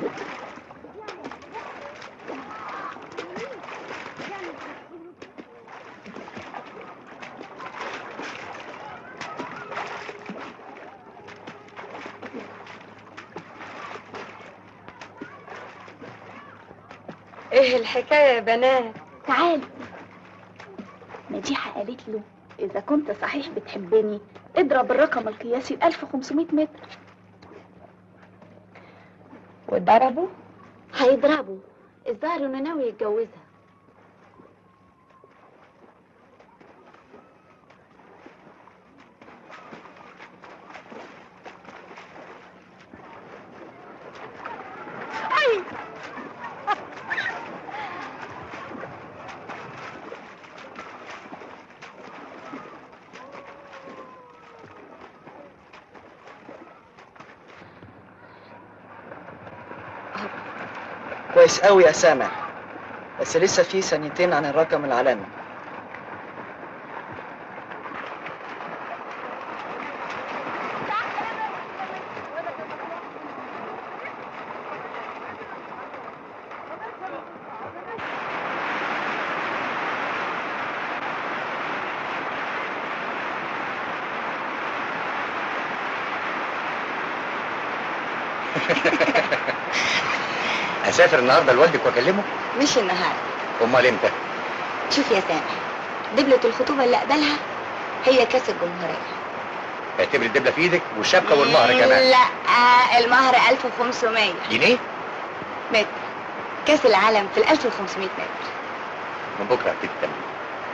ايه الحكايه يا بنات؟ تعالوا. مديحة قالت له إذا كنت صحيح بتحبني اضرب الرقم القياسي 1500 متر. وضربوا؟ هيضربوا. الظاهر إنه ناوي يتجوزها. كويس قوي يا سامح، بس لسه في ثانيتين عن الرقم العالمي. اسافر النهارده لوالدك واكلمه؟ مش النهارده. امال امتى؟ شوف يا سامح، دبلة الخطوبة اللي قبلها هي كاس الجمهورية. اعتبري الدبلة في ايدك والشبكة والمهر كمان. لا، المهر 1500 جنيه؟ متر. كاس العالم في 1500 متر. من بكره هبتدي التمرين.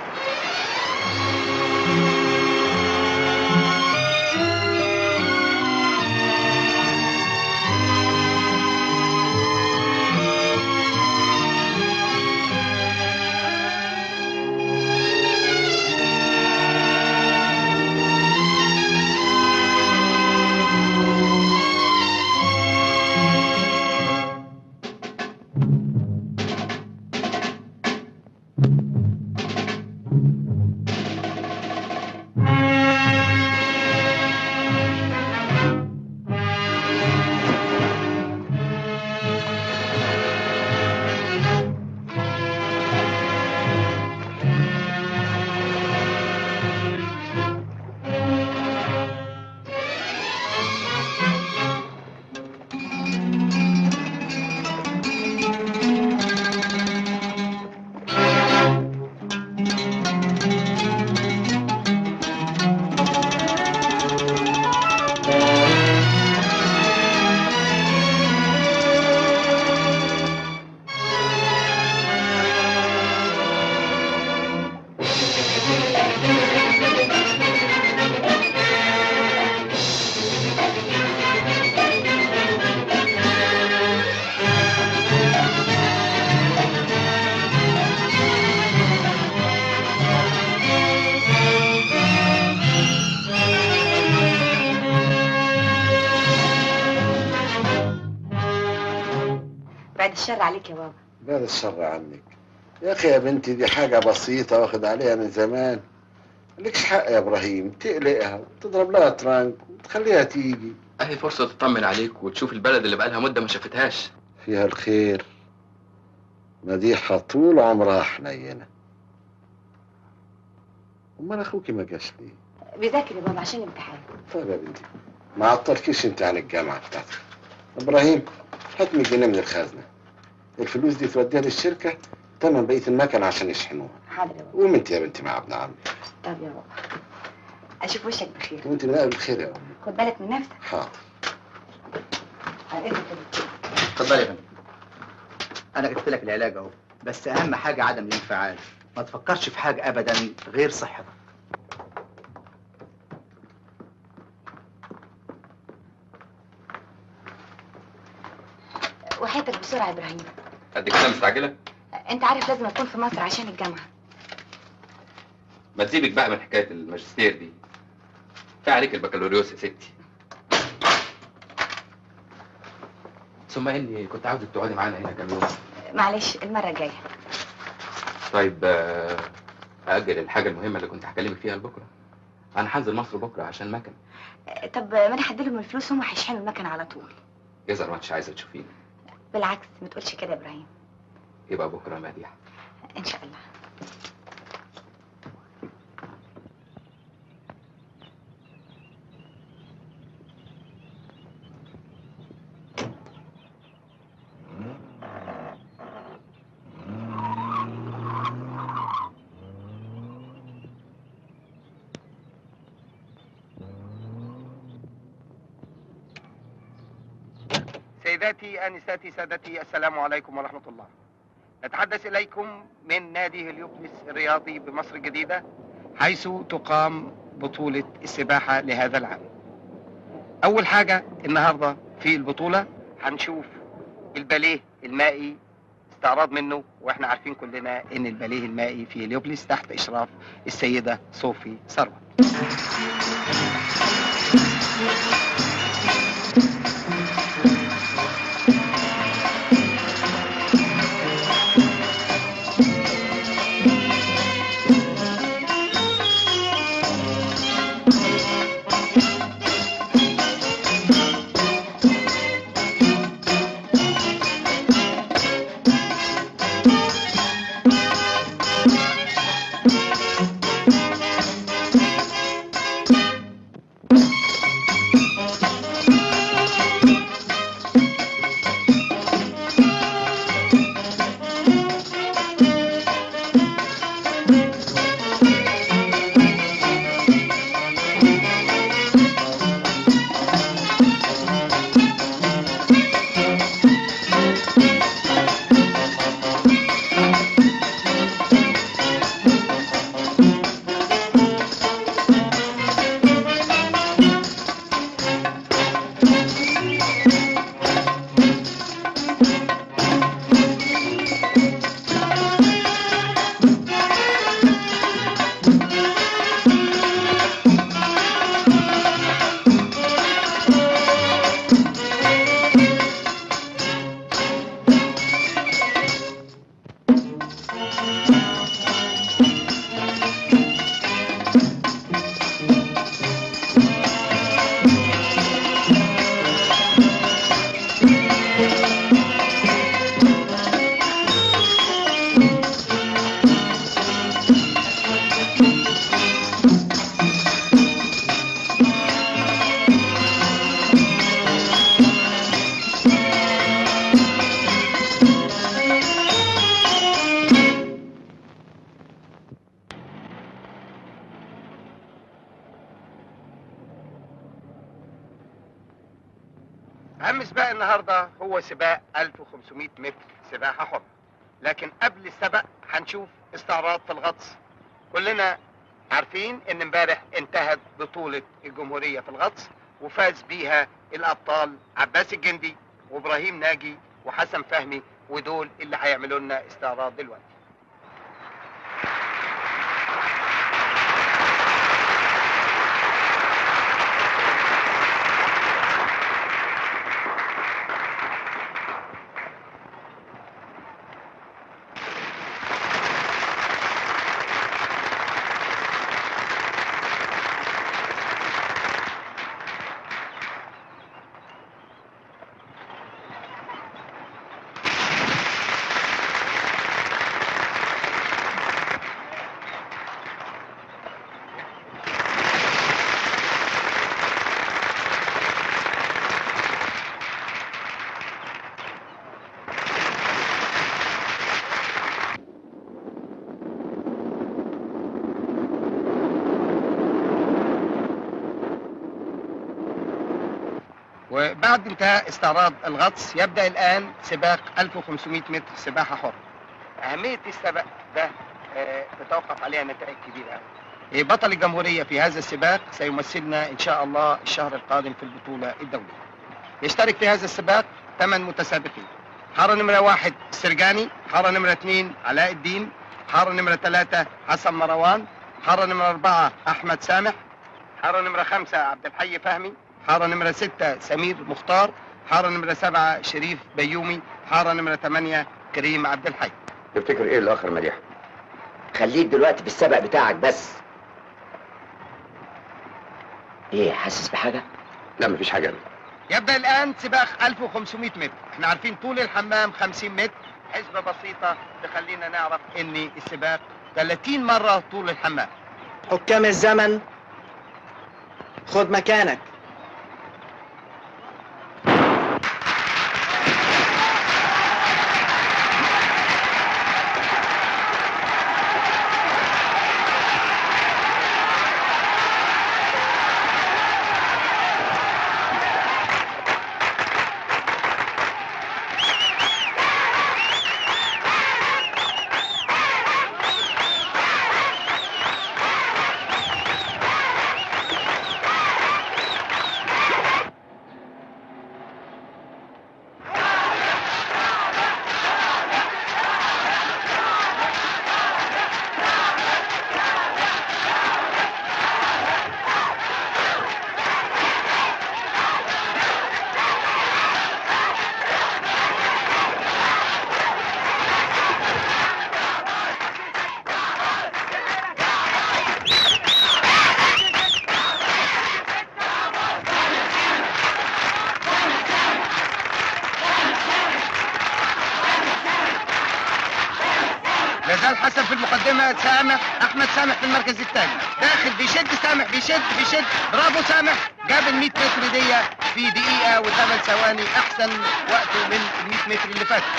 بعد الشر عليك يا بابا. بعد الشر عنك يا اخي. يا بنتي دي حاجة بسيطة واخد عليها من زمان. مالكش حق يا ابراهيم تقلقها وتضرب لها ترانك وتخليها تيجي. اهي فرصة تطمن عليك وتشوف البلد اللي بقالها مدة ما شافتهاش. فيها الخير. مديحة طول عمرها حنينة. امال اخوكي ما جاش ليه؟ بيذاكر يا بابا عشان الامتحان. طيب يا بنتي ما عطلكيش انت عن الجامعة بتاعتك. ابراهيم هات 100 جنيه من الخزنة. الفلوس دي توديها للشركة تمن بقية المكن عشان يشحنوها. حاضر يا بابا. قوم انت يا بنتي مع ابن عمي. طب يا بابا اشوف وشك بخير. وانت من قلب الخير يا امي. خد بالك من نفسك. حاضر. اتفضلي يا فندم. انا جبت لك العلاج اهو، بس اهم حاجة عدم الانفعال. ما تفكرش في حاجة ابدا غير صحتك. وحياتك بسرعة يا ابراهيم. قد كده مستعجلة؟ انت عارف لازم اكون في مصر عشان الجامعة. ما تسيبك بقى من حكاية الماجستير دي. كفاية عليك البكالوريوس يا ستي. ثم اني كنت عاوزك تقعدي معانا هنا كام يوم. معلش المرة الجاية. طيب أأجل الحاجة المهمة اللي كنت هكلمك فيها لبكرة. أنا هنزل مصر بكرة عشان مكن. طب ما انا هديلهم الفلوس هم هيشحنوا المكنة على طول. يظهر ما انتش عايزة تشوفيني. بالعكس ما تقولش كده يا ابراهيم. يبقى بكره مديحه ان شاء الله. سيداتي آنساتي سادتي، السلام عليكم ورحمة الله. نتحدث إليكم من نادي هليوبوليس الرياضي بمصر الجديدة، حيث تقام بطولة السباحة لهذا العام. أول حاجة النهاردة في البطولة هنشوف الباليه المائي، استعراض منه، واحنا عارفين كلنا ان الباليه المائي في هليوبوليس تحت إشراف السيدة صوفي ثروت. أهم سباق النهارده هو سباق 1500 متر سباحة حرة، لكن قبل السبق هنشوف استعراض في الغطس. كلنا عارفين إن امبارح انتهت بطولة الجمهورية في الغطس، وفاز بيها الأبطال عباس الجندي وإبراهيم ناجي وحسن فهمي، ودول اللي هيعملوا لنا استعراض دلوقتي. وبعد انتهاء استعراض الغطس يبدأ الآن سباق 1500 متر سباحة حرة. أهمية السباق ده تتوقف عليها نتائج كبيرة أوي. بطل الجمهورية في هذا السباق سيمثلنا إن شاء الله الشهر القادم في البطولة الدولية. يشترك في هذا السباق 8 متسابقين. حارة نمرة 1 السرجاني، حارة نمرة 2 علاء الدين، حارة نمرة 3 حسن مروان، حارة نمرة 4 أحمد سامح، حارة نمرة 5 عبد الحي فهمي، حارة نمرة 6 سمير مختار، حارة نمرة 7 شريف بيومي، حارة نمرة 8 كريم عبد الحي. تفتكر ايه الاخر مديحة؟ خليك دلوقتي في السبق بتاعك بس. ايه، حاسس بحاجة؟ لا مفيش حاجة. يبدأ الآن سباق 1500 متر. احنا عارفين طول الحمام 50 متر، حسبة بسيطة تخلينا نعرف ان السباق 30 مرة طول الحمام. حكام الزمن، خد مكانك. لازال حسن في المقدمة، أحمد سامح في المركز الثاني، داخل بيشد سامح، بيشد برافو سامح، جاب ال 100 متر دي في دقيقة و8 ثواني، أحسن وقته من ال 100 متر اللي فات.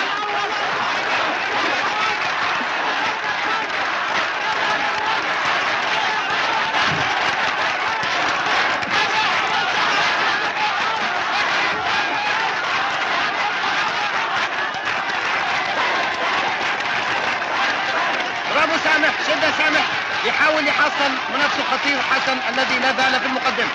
برافو سامح، شدة سامح، يحاول يحصل منافسه خطير حسن الذي لا زال في المقدمة.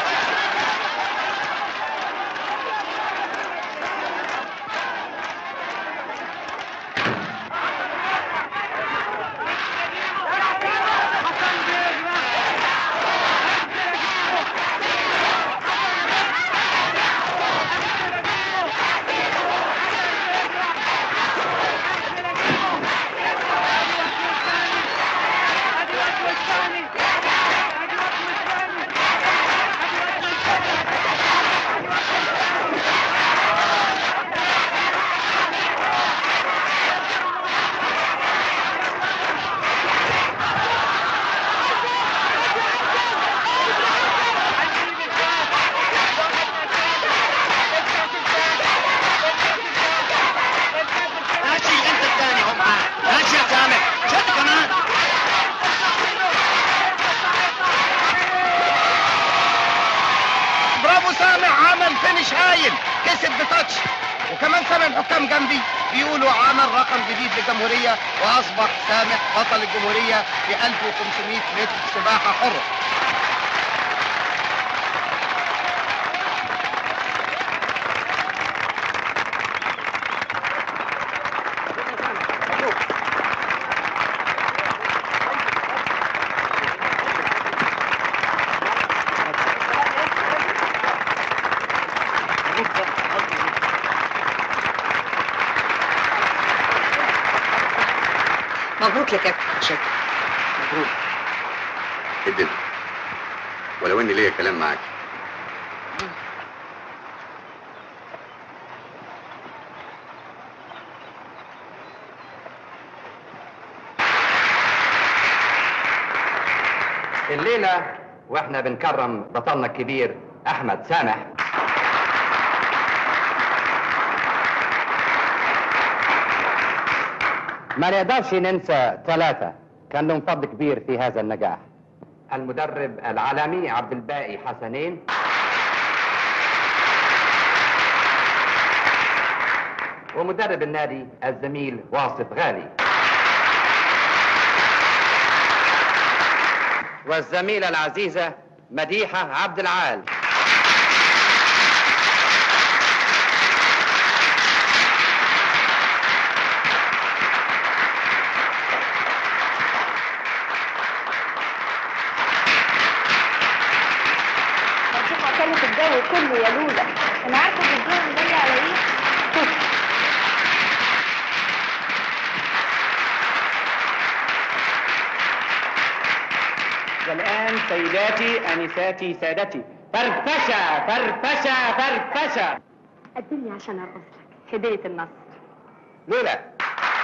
فينش هايل، كسب بتاتش. وكمان سامع الحكام جنبي بيقولوا عمل رقم جديد للجمهورية واصبح سامح بطل الجمهورية في 1500 متر سباحة حرة. مبروك يا كابتن. شكرا. مبروك. ادم، ولو اني ليا كلام معاك. الليلة واحنا بنكرم بطلنا الكبير احمد سامح، ما نقدرش ننسى ثلاثة كان لهم فضل كبير في هذا النجاح: المدرب العالمي عبد الباقي حسنين، ومدرب النادي الزميل واصف غالي، والزميلة العزيزة مديحة عبد العال. كانت الجو كله يا لولا، انا عارفه الجو جاي على ايه. والآن سيداتي آنساتي سادتي، فرفشه فرفشه فرفشه. قدمني عشان ارقص لك هدية النصر. لولا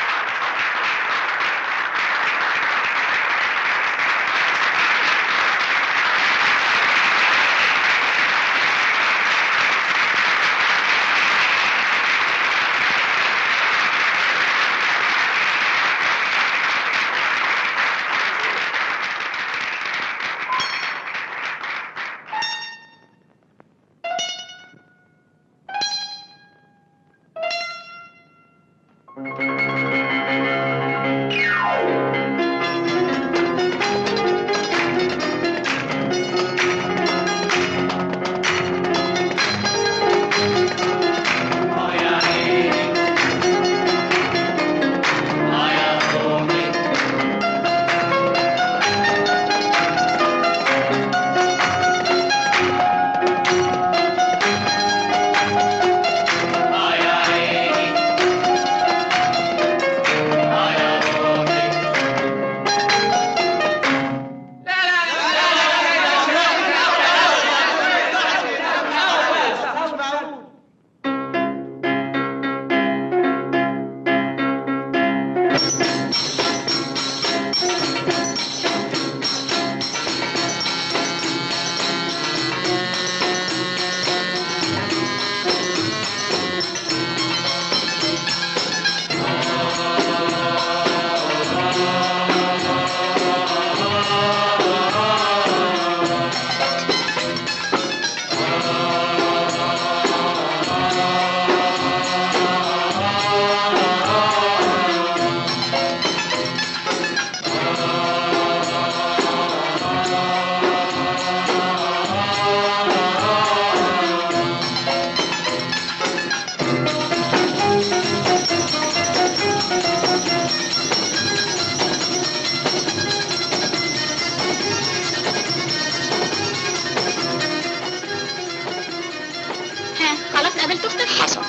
خلاص قابلت اختك حسن.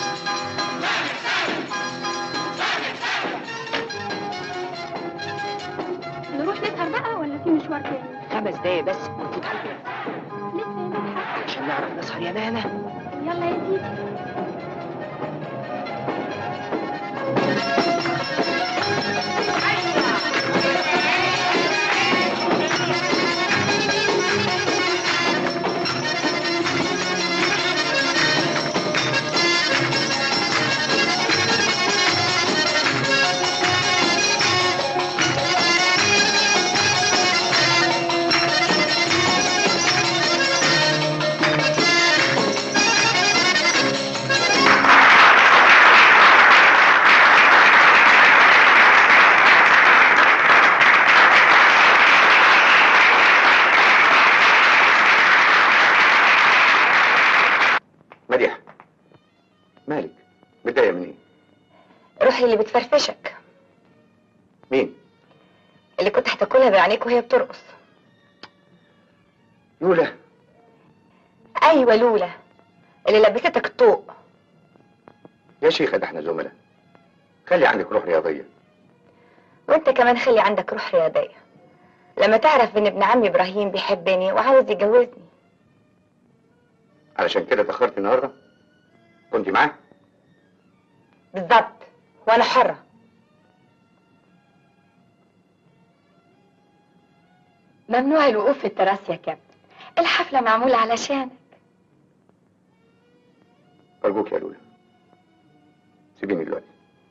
نروح نسهر بقى ولا في مشوار تاني؟ 5 دقايق بس ونفوت على البيت لسه يا مدحت. عشان نعرف نسهر يا نانا. يلا يا سيدي. مديح، مالك؟ متضايقة من ايه؟ روحي اللي بتفرفشك، مين؟ اللي كنت هتاكلها بعينيك وهي بترقص. لولا. ايوه لولا اللي لبستك الطوق. يا شيخة ده احنا زملاء، خلي عندك روح رياضية. وانت كمان خلي عندك روح رياضية. لما تعرف ان ابن عمي ابراهيم بيحبني وعاوز يتجوزني. علشان كده اتأخرت النهاردة؟ كنت معاه؟ بالظبط، وانا حرة. ممنوع الوقوف في التراس يا كابتن، الحفلة معمولة علشانك. أرجوك يا لولا، سيبيني دلوقتي.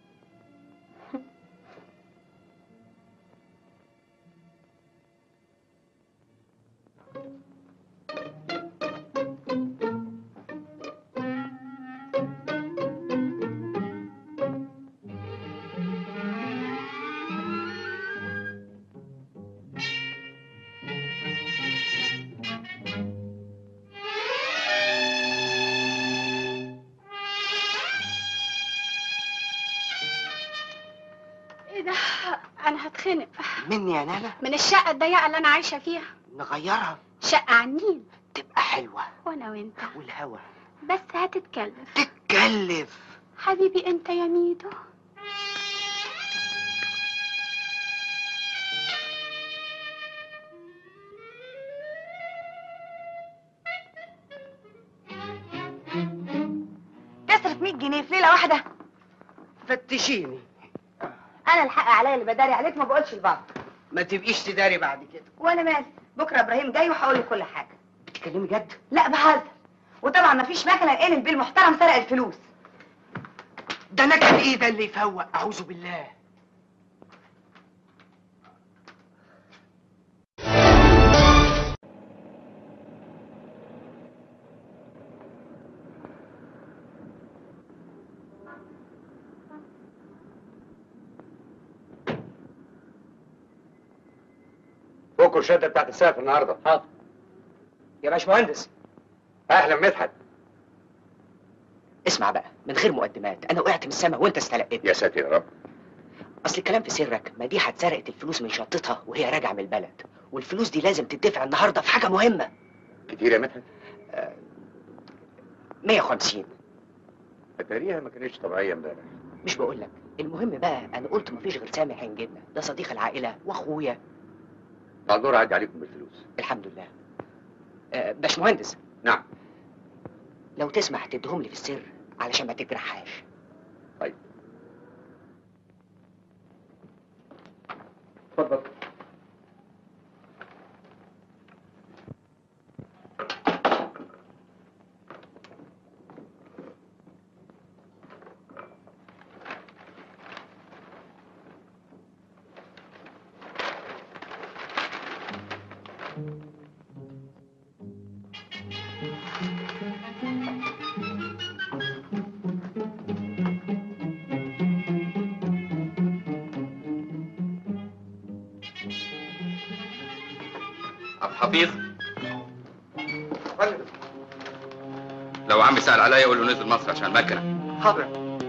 ايه ده؟ انا هتخنق مني يا نانا. من الشقة الضيقة اللي انا عايشة فيها. نغيرها شقة على النيل تبقى حلوة وانا وانت، والهوا بس هتتكلف. تتكلف. حبيبي انت يا ميدو. جنيه في ليله واحده؟ فتشيني. انا الحق عليا اللي بداري عليك، ما بقولش لبابا. ما تبقيش تداري بعد كده. وانا مالي، بكره ابراهيم جاي وهقول له كل حاجه. بتتكلمي جد؟ لا بهزر. وطبعا مفيش مكنه انقل بيه المحترم سرق الفلوس. ده انا كان ايه ده اللي يفوق؟ اعوذ بالله. فكوا الشده بتاعت السقف النهارده. حاضر يا باشمهندس. اهلا مدحت. اسمع بقى من غير مقدمات، انا وقعت من السما وانت استلقيت. يا ساتر يا رب. اصل الكلام في سرك، مديحه اتسرقت الفلوس من شنطتها وهي راجعه من البلد، والفلوس دي لازم تدفع النهارده في حاجه مهمه. كتير يا مدحت؟ 150. اتاريها ما كانتش طبيعيه امبارح. مش بقول لك، المهم بقى انا قلت مفيش غير سامح هينجدنا، ده صديق العائله واخويا. بعد اعدي عليكم بالفلوس. الحمد لله. باشمهندس. نعم. لو تسمح تديهم لي في السر علشان ما تجرحهاش. طيب. اتفضل. عبد الحفيظ، لو عمي سأل عليا قول له نزل مصر عشان المكنه. حاضر.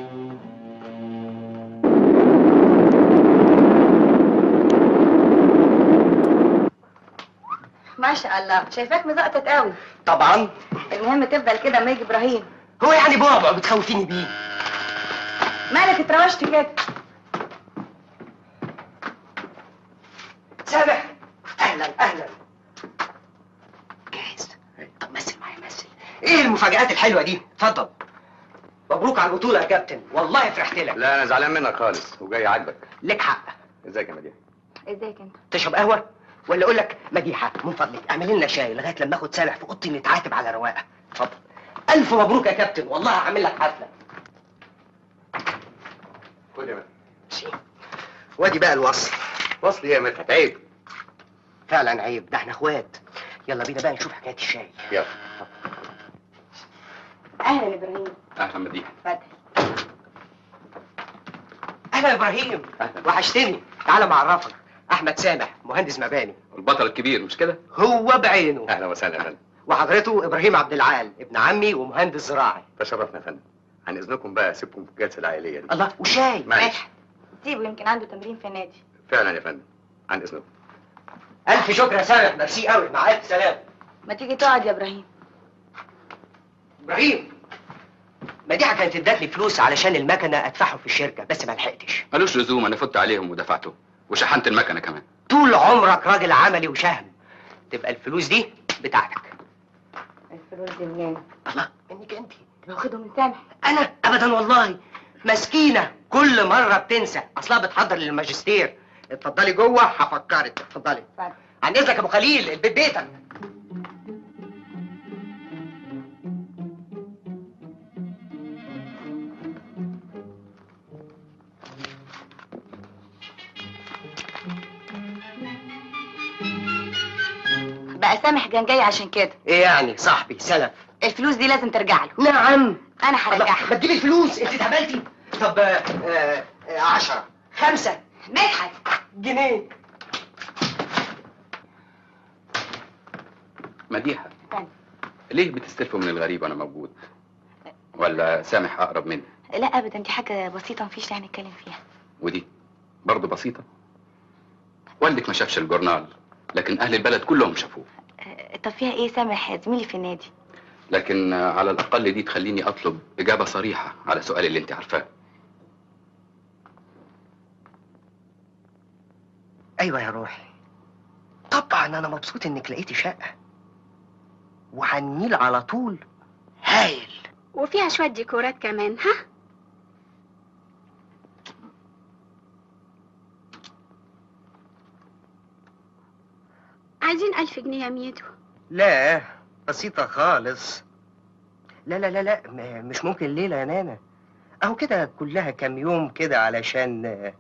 ما شاء الله، شايفاك مزقطط قوي. طبعا. المهم تفضل كده اما يجي ابراهيم. هو يعني بابا بتخوفيني بيه؟ مالك اتروشت كده؟ سامح، اهلا اهلا. جاهز؟ طب مثل معايا مثل. ايه المفاجآت الحلوه دي؟ اتفضل. مبروك على البطوله يا كابتن، والله فرحت لك. لا انا زعلان منك خالص وجاي عاجبك. لك حق. ازيك يا مديحه؟ ازيك انت؟ تشرب قهوه ولا اقول لك مديحه من فضلك اعملي لنا شاي لغايه لما اخد سامح في اوضتي نتعاتب على رواقه. اتفضل. الف مبروك يا كابتن، والله هعمل لك حفله. خد يا مدحت. ماشي. وادي بقى الوصل. وصل ايه يا مدحت؟ عيب. فعلا عيب، ده احنا اخوات. يلا بينا بقى نشوف حكايه الشاي. يلا. اهلا ابراهيم. اهلا مديحه. اتفضل. اهلا يا ابراهيم. أهلاً. وحشتني. تعالى معرفك، احمد سامح مهندس مباني. البطل الكبير مش كده؟ هو بعينه. اهلا وسهلا يا فندم. وحضرته ابراهيم عبد العال ابن عمي ومهندس زراعي. تشرفنا يا فندم. عن اذنكم بقى اسيبكم في الجلسه العائليه دي. الله، وشاي. معلش. سيبه يمكن عنده تمرين في النادي. فعلا يا فندم. عن اذنكم. الف شكر يا سامح، ميرسي قوي، مع الف سلامه. ما تيجي تقعد يا ابراهيم. ابراهيم، مديحه كانت ادتني فلوس علشان المكنه ادفعهم في الشركه، بس ما لحقتش. ملوش لزوم، انا فت عليهم ودفعته وشحنت المكنه كمان. طول عمرك راجل عملي وشهم، تبقى الفلوس دي بتاعتك. الفلوس دي منين؟ الله، منك انت. باخدهم من سامح. انا ابدا والله، مسكينه كل مره بتنسى، اصلها بتحضر للماجستير. اتفضلي جوه هفكرك. اتفضلي. اتفضل. عن اذنك يا ابو خليل، البيت بيتك. بقى سامح كان جاي عشان كده. ايه يعني صاحبي سلف؟ الفلوس دي لازم ترجع له. نعم. انا الله، هرجعها. ما تجيبي الفلوس، انت اتهبلتي. طب 10 5 مدحت. جنيه. مديحه، استنى. ليه بتستلفوا من الغريب وانا موجود؟ ولا سامح اقرب مني؟ لا ابدا، دي حاجه بسيطه مفيش داعي نتكلم فيها. ودي برضه بسيطه. والدك ما شافش الجورنال، لكن اهل البلد كلهم شافوه. طب فيها ايه؟ سامح زميلي في النادي. لكن على الاقل دي تخليني اطلب اجابه صريحه على سؤالي اللي انت عارفاه. ايوه يا روحي، طبعا انا مبسوط انك لقيتي شقه، وهنميل على طول. هايل. وفيها شوية ديكورات كمان. ها؟ عايزين 1000 جنيه يا ميدو. لا بسيطة خالص. لا لا لا لا مش ممكن ليلة يا نانا، اهو كده كلها كام يوم كده علشان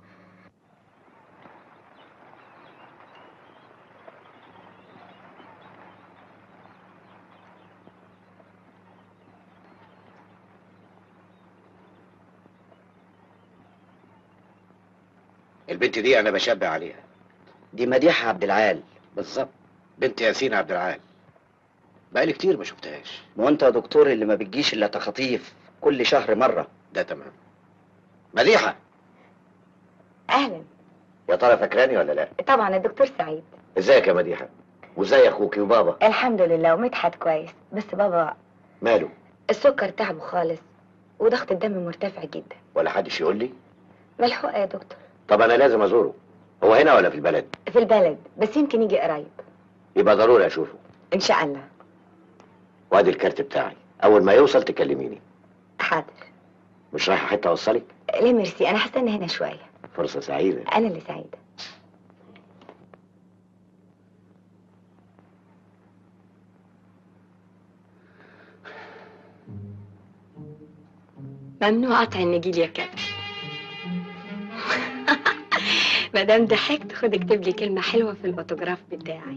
البنت دي انا بشبه عليها. دي مديحة عبد العال. بالظبط، بنت ياسين عبد العال. بقالي كتير ما شفتهاش. ما انت يا دكتور اللي ما بتجيش الا تخاطيف كل شهر مرة. ده تمام. مديحة، اهلا. يا ترى فاكراني ولا لا؟ طبعا الدكتور سعيد. ازيك يا مديحة؟ وازاي اخوكي وبابا؟ الحمد لله، ومدحت كويس، بس بابا ماله؟ السكر تعبه خالص وضغط الدم مرتفع جدا. ولا حدش يقول لي؟ ملحوقه يا دكتور. طب انا لازم ازوره. هو هنا ولا في البلد؟ في البلد، بس يمكن يجي قريب. يبقى ضروري اشوفه. ان شاء الله. وادي الكارت بتاعي، اول ما يوصل تكلميني. حاضر. مش رايحة حتة اوصلك؟ لا ميرسي، انا هستنى هنا شويه. فرصة سعيدة. انا اللي سعيده. ممنوع قطع النجيل يا كابتن. مادام ضحكت خد اكتب لي كلمه حلوه في الاوتوجراف بتاعي.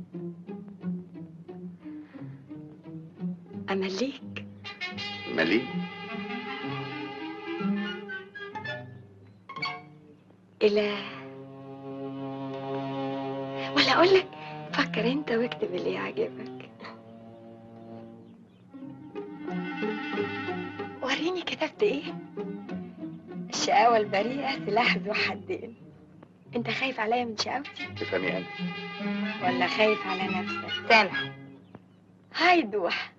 امليك. مليك. إلى ولا أقول لك فكر أنت واكتب اللي يعجبك. وريني كتبت إيه؟ الشقاوة البريئة سلاح ذو حدين. أنت خايف عليا من شقاوتي؟ تفهمي أنت ولا خايف على نفسك؟ سامح. هاي دوح،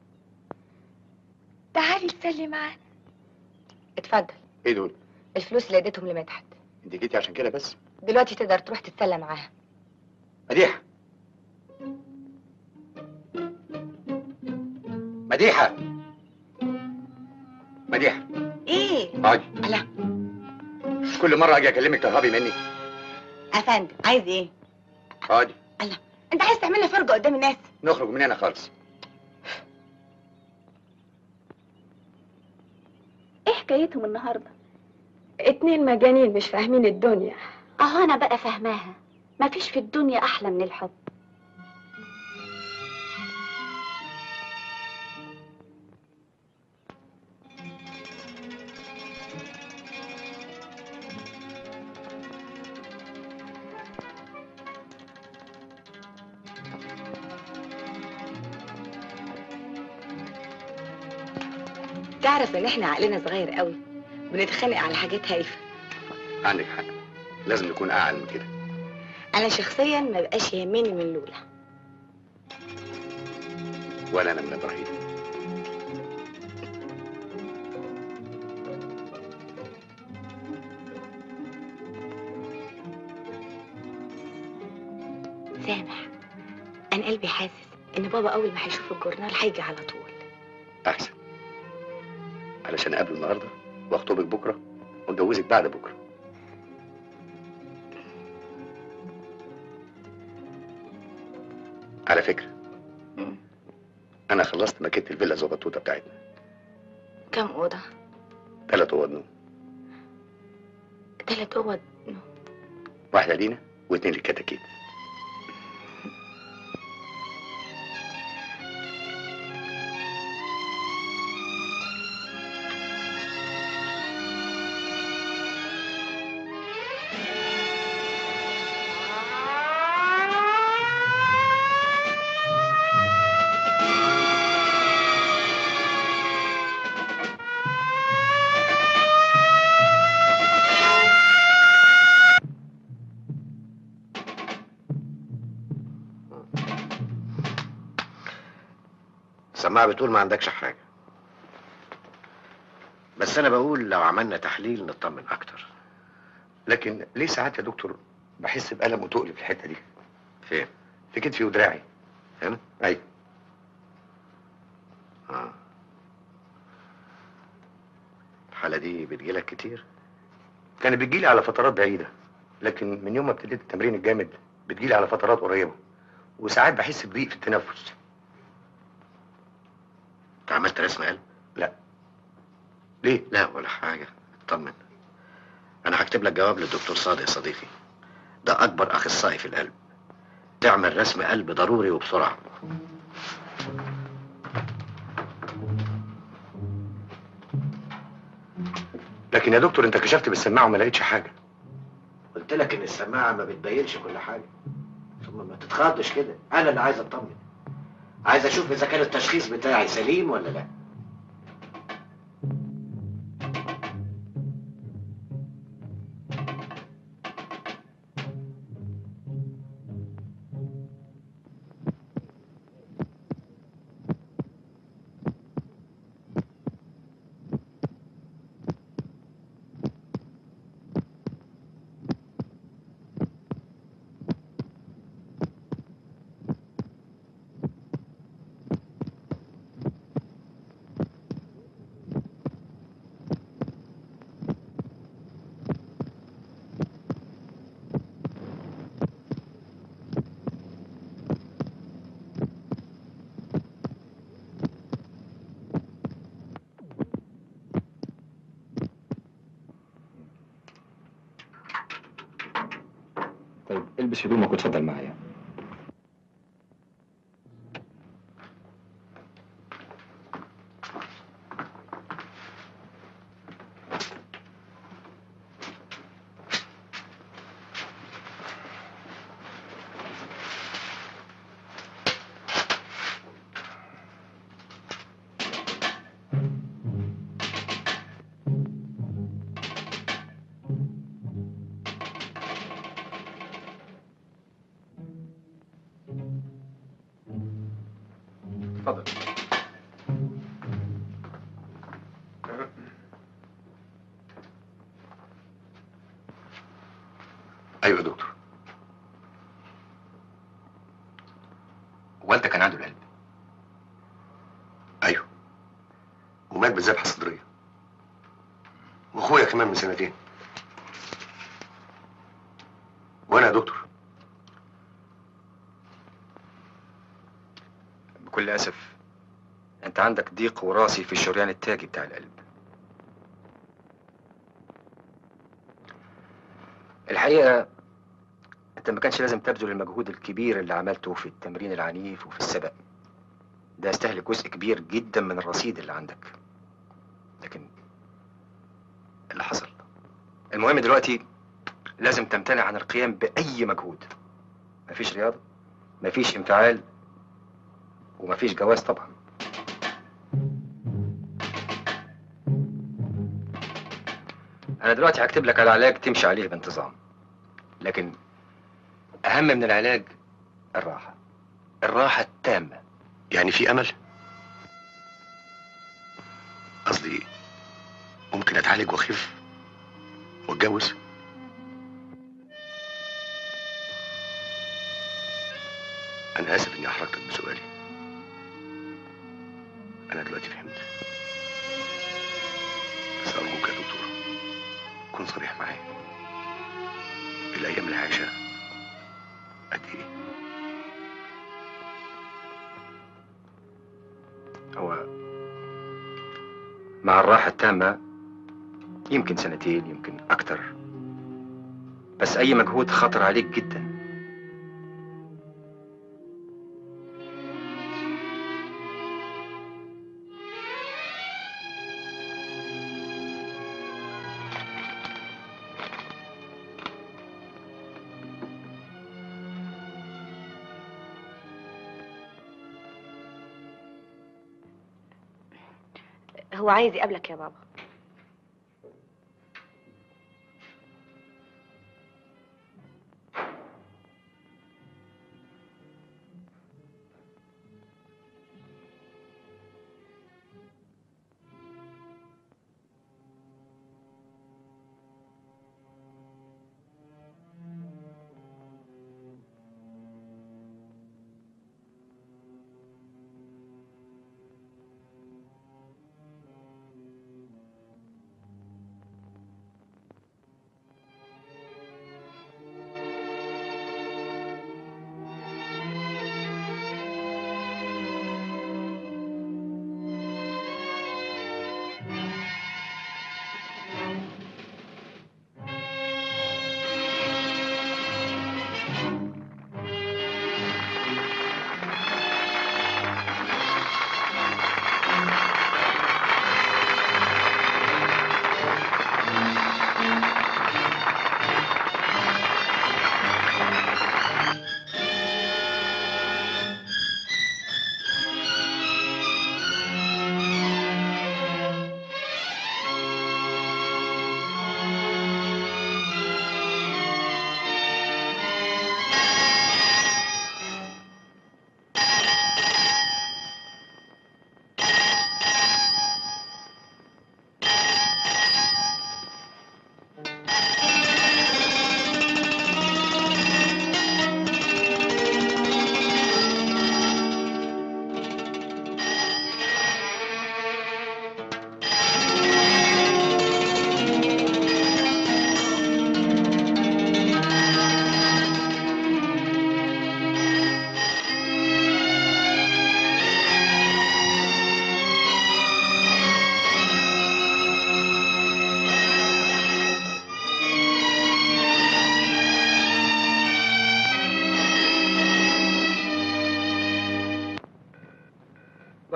تعالي تسلي معانا. اتفضل. ايه دول؟ الفلوس اللي اديتهم لمدحت. انت جيتي عشان كده بس؟ دلوقتي تقدر تروح تتسلى معاها. مديحة، مديحة، مديحة. ايه؟ اقعدي. لا مش كل مرة اجي اكلمك تهربي مني. افندم، عايز ايه؟ اقعدي. الله، انت عايز تعملنا فرجة قدام الناس؟ نخرج من هنا خالص. ايه حكايتهم النهارده؟ 2 مجانين مش فاهمين الدنيا. اهو انا بقى فاهماها. مفيش في الدنيا احلى من الحب. تعرف ان احنا عقلنا صغير قوي، بنتخانق على حاجات هايفه. عندك حق، لازم نكون اعلى من كده. انا شخصيا ما بقاش يهمني من لولا. ولا انا من ابراهيم. سامح، انا قلبي حاسس ان بابا اول ما هيشوف الجورنال هيجي على طول. احسن، علشان اقابله النهارده واخطبك بكره واتجوزك بعد بكره. على فكره، انا خلصت ماكيت الفيلا زغطوطه بتاعتنا. كم اوضه؟ 3 اوض نوم. 3 اوض نوم. واحده لينا و2 للكتاكيت. السماعة بتقول ما عندكش حاجة، بس أنا بقول لو عملنا تحليل نطمن أكتر. لكن ليه ساعات يا دكتور بحس بألم وتقل في الحتة دي؟ فين؟ في كتفي ودراعي. هنا؟ أيوة. الحالة دي بتجيلك كتير؟ كانت بتجيلي على فترات بعيدة، لكن من يوم ما ابتديت التمرين الجامد بتجيلي على فترات قريبة، وساعات بحس بضيق في التنفس. انت عملت رسم قلب؟ لا. ليه؟ لا ولا حاجة، اطمن. انا هكتب لك جواب للدكتور صادق صديقي، ده اكبر اخصائي في القلب. تعمل رسم قلب ضروري وبسرعة. لكن يا دكتور انت كشفت بالسماعة وما لقيتش حاجة. قلت لك ان السماعة ما بتبينش كل حاجة. ثم ما تتخضش كده، انا اللي عايز اطمن. عايز اشوف اذا كان التشخيص بتاعي سليم ولا لا. طيب البس هدومك واتفضل معايا. اتفضل. ايوه يا دكتور. والدك كان عنده القلب؟ ايوه، ومات بذبحة صدرية، واخويا كمان من سنتين. وانا يا دكتور بكل أسف أنت عندك ضيق وراثي في الشريان التاجي بتاع القلب. الحقيقة أنت ما كانش لازم تبذل المجهود الكبير اللي عملته في التمرين العنيف وفي السباق. ده يستهلك جزء كبير جدا من الرصيد اللي عندك، لكن اللي حصل. المهم دلوقتي لازم تمتنع عن القيام بأي مجهود. مفيش رياضة، مفيش انفعال، ومفيش جواز طبعا. أنا دلوقتي هكتب لك على علاج تمشي عليه بانتظام، لكن أهم من العلاج الراحة، الراحة التامة. يعني في امل؟ قصدي ممكن اتعالج واخف واتجوز؟ انا اسف اني احرجتك بسؤالي. انا دلوقتي فهمت، بس ارجوك يا دكتور كن صريح معايا. الايام اللي عايشها قد ايه؟ هو مع الراحة التامة يمكن سنتين، يمكن أكتر، بس أي مجهود خطر عليك جدا. هو عايز يقابلك يا بابا.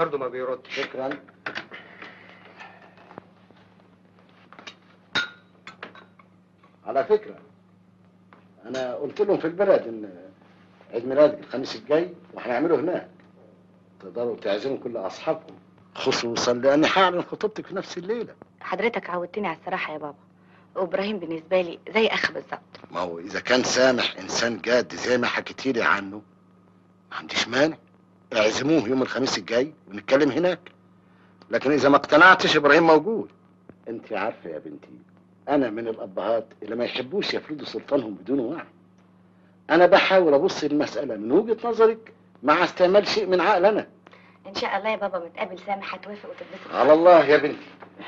برضه ما بيرد. شكرا. على فكرة أنا قلت لهم في البلد إن عيد ميلادك الخميس الجاي وهنعمله هناك. تقدروا تعزموا كل أصحابكم، خصوصا لأني هعلن خطوبتك في نفس الليلة. حضرتك عودتني على الصراحة يا بابا، وإبراهيم بالنسبة لي زي أخ بالظبط. ما هو إذا كان سامح إنسان جاد زي ما حكيتي لي عنه ما عنديش مانع، اعزموه يوم الخميس الجاي ونتكلم هناك. لكن إذا ما اقتنعتش إبراهيم موجود. أنت عارفة يا بنتي أنا من الأبهات اللي ما يحبوش يفرضوا سلطانهم بدون وعي. أنا بحاول أبص المسألة من وجهة نظرك مع استعمال شيء من عقل أنا. إن شاء الله يا بابا متقابل سامح هتوافق وتتبسط. على الله يا بنتي.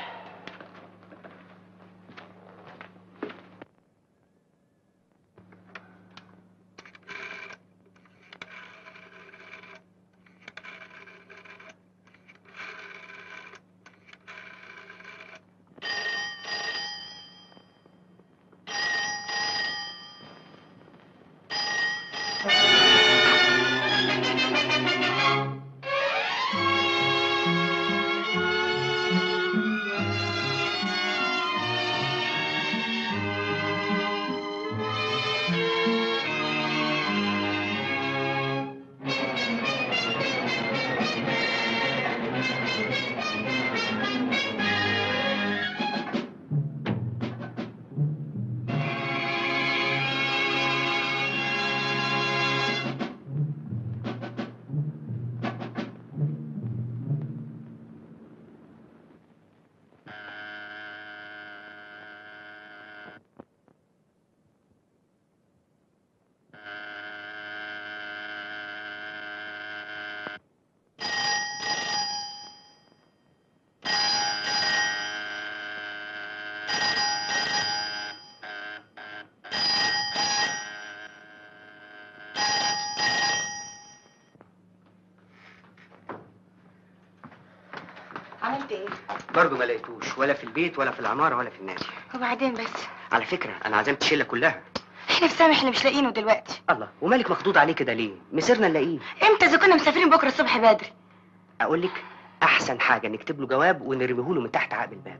عملت ايه؟ برضه ما لقيتوش، ولا في البيت ولا في العماره ولا في النادي. وبعدين بس؟ على فكره انا عزمت الشله كلها. احنا في سامح اللي مش لاقيينه دلوقتي. الله، ومالك مخضوض عليه كده ليه؟ مسيرنا نلاقيه. امتى اذا كنا مسافرين بكره الصبح بدري؟ اقول لك احسن حاجه نكتب له جواب ونرميه له من تحت عقب الباب.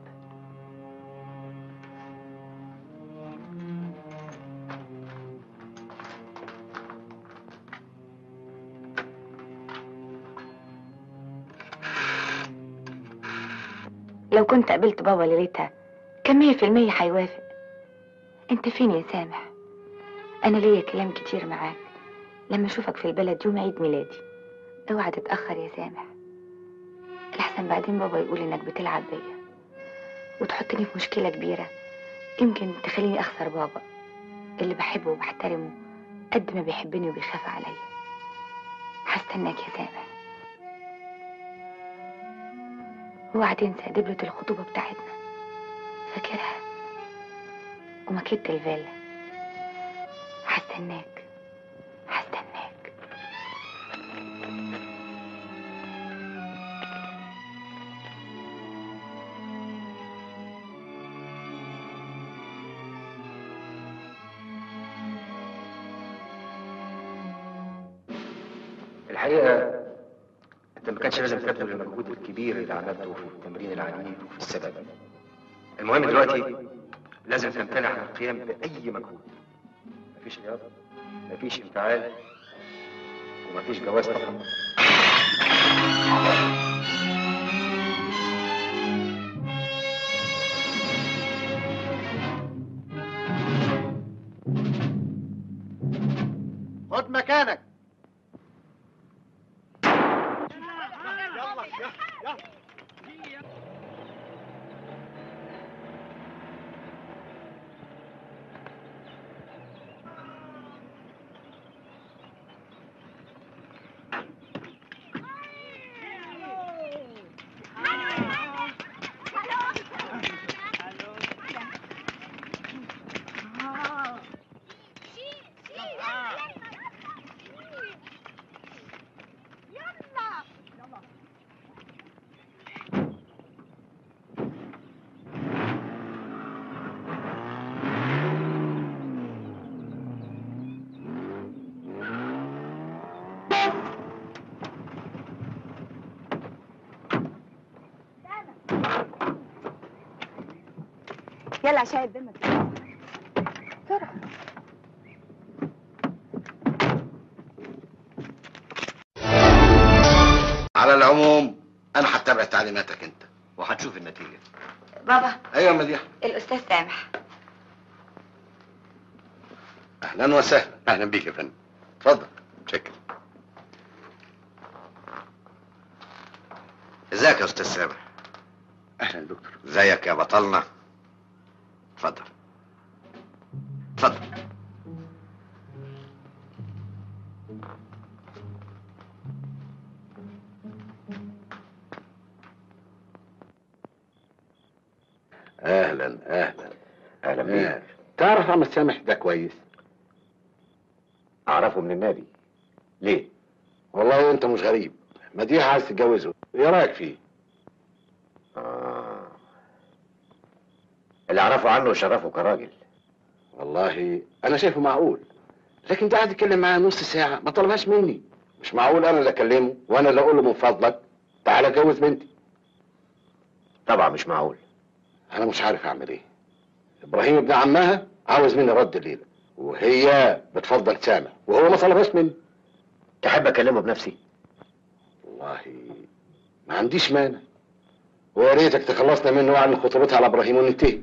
لو كنت قابلت بابا ليلتها كان 100% هيوافق. انت فين يا سامح؟ انا ليا كلام كتير معاك لما اشوفك في البلد يوم عيد ميلادي. اوعى تتاخر يا سامح، الاحسن بعدين بابا يقول انك بتلعب بيا وتحطني في مشكله كبيره يمكن تخليني اخسر بابا اللي بحبه وبحترمه قد ما بيحبني وبيخاف عليا. هستناك يا سامح. اوعى تنسى دبلة الخطوبة بتاعتنا، فاكرها؟ وماكيت الفيلا. هستناك هستناك. الحقيقه انت ما كانش لازم تبذل المجهود الكبير اللي عملته في التمرين العنيف وفي السباق. المهم دلوقتي لازم تمتنع عن القيام باي مجهود. مفيش رياضه، مفيش انفعال، ومفيش جواز طبعا. خد مكانك. يلا عشان الباب بسرعه. على العموم انا هتبع تعليماتك انت وهتشوف النتيجه. بابا. ايوه يا مديحه. الاستاذ سامح. اهلا وسهلا. اهلا بيك يا فندم. اتفضل. شكرا. ازيك يا استاذ سامح؟ اهلا دكتور. ازيك يا بطلنا؟ اتفضل اتفضل. اهلا اهلا. اهلا بيك. تعرف عم سامح ده كويس؟ اعرفه من النادي. ليه؟ والله انت مش غريب. مديحه عايز تتجوزه، ايه رايك فيه؟ اللي اعرفه عنه شرفه كراجل. والله انا شايفه معقول، لكن ده قاعد يتكلم معايا نص ساعه ما طلبهاش مني. مش معقول انا اللي اكلمه وانا اللي اقول له من فضلك تعالى اتجوز بنتي. طبعا مش معقول. انا مش عارف اعمل ايه. ابراهيم ابن عمها عاوز مني رد الليله، وهي بتفضل سامح وهو ما طلبهاش مني. تحب اكلمه بنفسي؟ والله ما عنديش مانع، ويا ريتك تخلصنا منه وعن خطوبتها على ابراهيم وننتهي.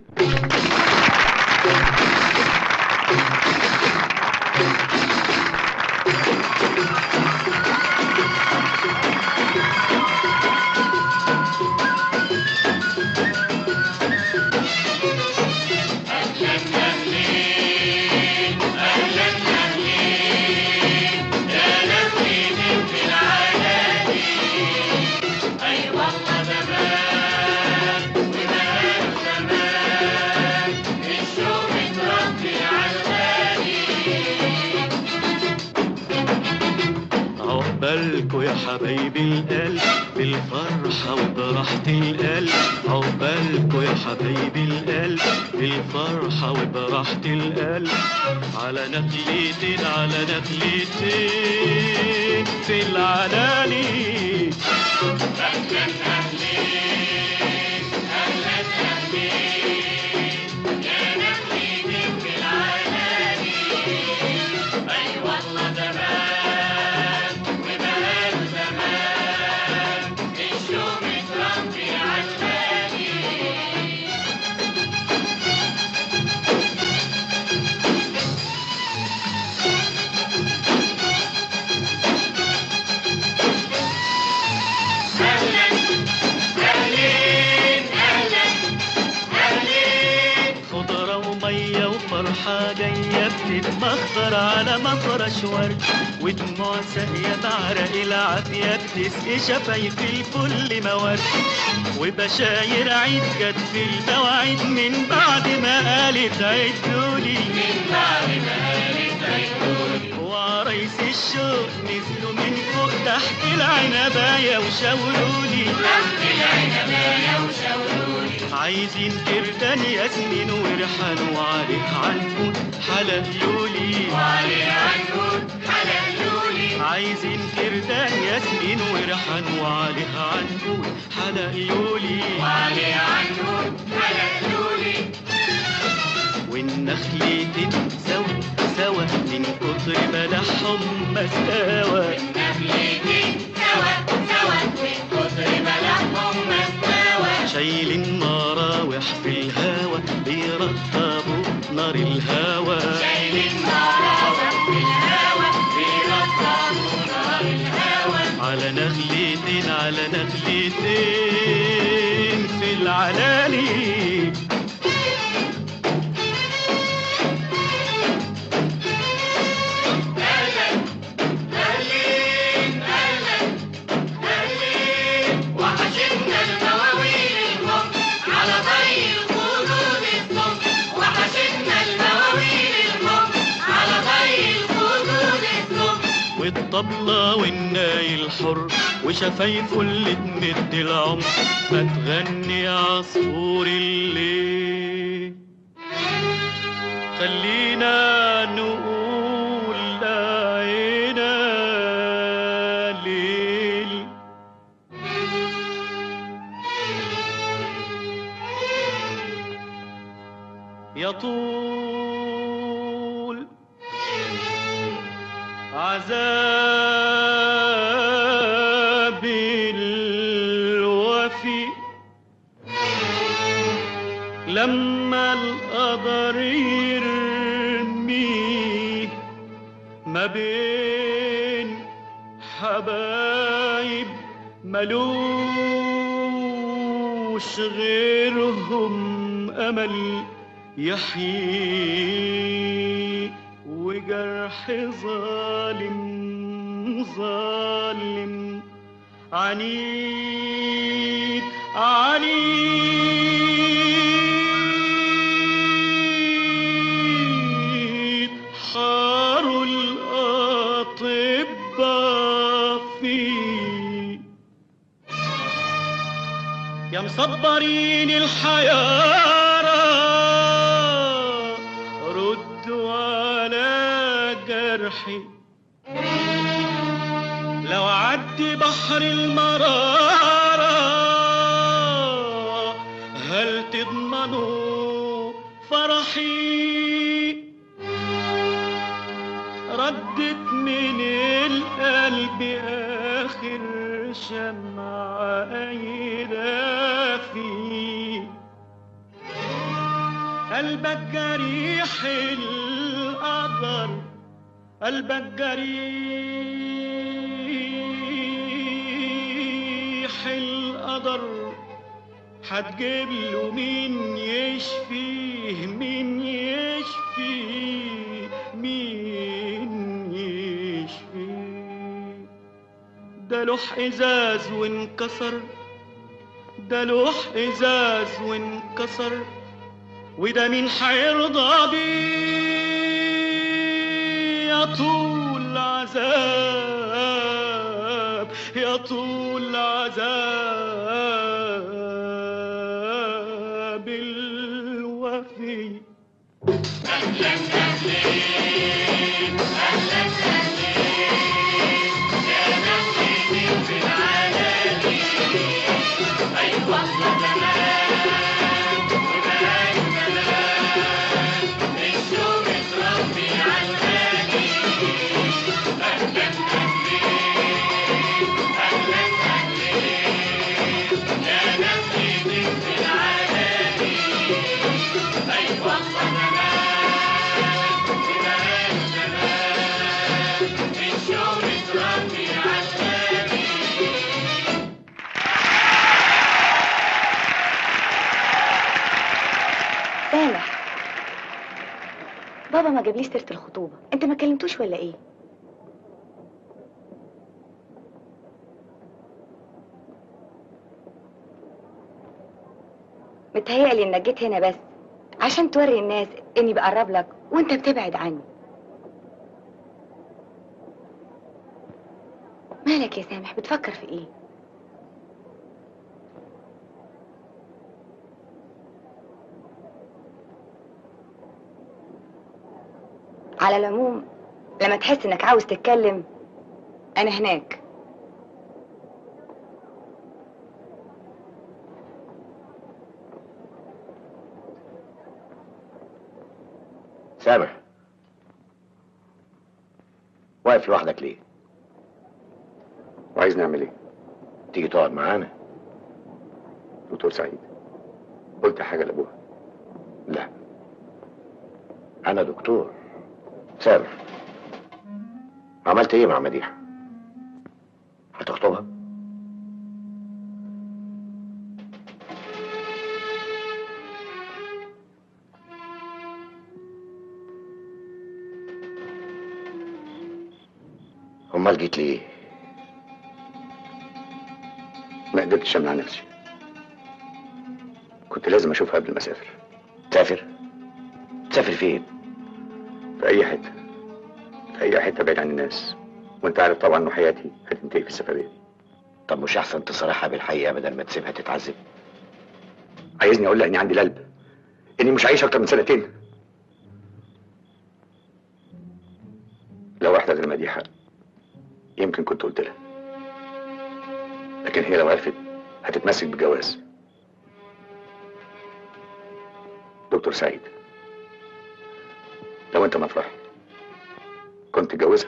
عقبالكوا يا حبايبي القلب بالفرحة وبراحة القلب. عقبالكوا يا حبايبي القلب بالفرحة وبراحة القلب. على نخلتين على نخلتين في العلالي. أهلا أهلين أهلا أهلين يا نخلتين في العلالي. أي والله زمان وبقاله زمان الشوق متربي عالغالي. أهلا أهلين أهلا أهلين. خضرة ومية وفرحة جاية بتتمخضر على مفرش ورد، ودموع ساقية بعرق العافية بتسقي شفايف الكل مواد. وبشاير عيد جت في المواعيد من بعد ما قالت عدولي. من بعد ما قالت عدولي. وعرايس الشوق نزلوا من فوق تحت العنباية وشاورولي. تحت العنباية وشاورولي. عايزين كردان ياسمين وريحان وعليه عنقود حلقلولي. وعليه عنقود حلقلولي. عايزين كردان ياسمين وريحان وعليه عنقود حلقلولي. وعليه عنقود حلقلولي. والنخلتين سوا سوا من كتر بلحهم ما استوى. والنخلتين سوا سوا من كتر بلحهم ما استوى. شايلين مراوح في الهوا بيرطبوا نار الهوا. شايلين مراوح في الهوا بيرطبوا نار الهوا. على نخلتين على نخلتين في العلالي. والطبلة والناي الحر وشفايفه اللي تمد العمر. ما تغني عصفور الليل. خلينا نقول لعينا ليل. طول عذاب الوفي لما القدر يرميه ما بين حبايب ملوش غيرهم أمل يحيي وجرح ظالم ظالم عنيد عنيد حاروا الأطباء فيه يا مصبرين الحيارى ردوا على جرحي لو عدي بحر المرارة هل تضمنوا فرحي ردت من القلب آخر شمعة قايلة فيه قلبك جريح القدر قلبك جريح القدر هتجيب له مين يشفيه مين يشفيه مين يشفيه ده لوح ازاز وانكسر ده لوح ازاز وانكسر وده مين هيرضى بيه يا طول عذاب يا طول عذاب الوفي أهلا أهلين أهلا أهلين يا نخلتين في العالمين أيوة زمان وبقى زمان الشوق اتربي عالغالي أهلا أهلين أهلا أهلين يا نخلتين في العالمين أيوة زمان سامح، بابا ما جابليش سيرة الخطوبة، انت ما كلمتوش ولا ايه؟ متهيألي انك جيت هنا بس عشان توري الناس اني بقرب لك وانت بتبعد عني. مالك يا سامح، بتفكر في ايه؟ على العموم لما تحس انك عاوز تتكلم انا هناك. سامح، واقف لوحدك ليه؟ وعايز نعمل ايه؟ تيجي تقعد معانا. دكتور سعيد، قلت حاجة لأبوها؟ لا، أنا دكتور. سامح، عملت إيه مع مديحة؟ هتخطبها؟ أمال جيت ليه؟ ما قدرتش أمنع نفسي، كنت لازم أشوفها قبل ما أسافر. تسافر؟ تسافر فين؟ في أي حتة، في أي حتة بعيد عن الناس، وأنت عارف طبعا إنه حياتي هتنتهي في السفرية. طب مش أحسن تصارحها بالحقيقة بدل ما تسيبها تتعذب؟ عايزني أقول لها إني عندي القلب، إني مش عايش أكتر من 2 سنين؟ لو واحدة غير مديحة يمكن كنت قلت لها، لكن هي لو عرفت هتتمسك بالجواز. دكتور سعيد، لو انت مطرحي كنت تتجوزها؟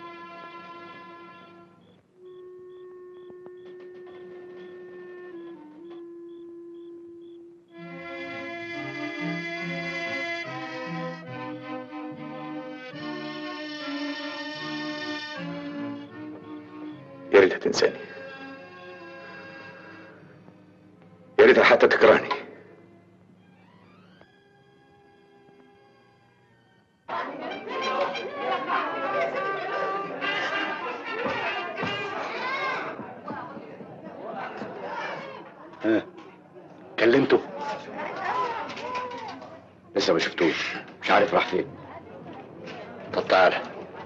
يا ريتها تنساني، يا ريتها حتى تكرهني. كلمته؟ لسه ما شفتوش، مش عارف راح فين. طب تعالى.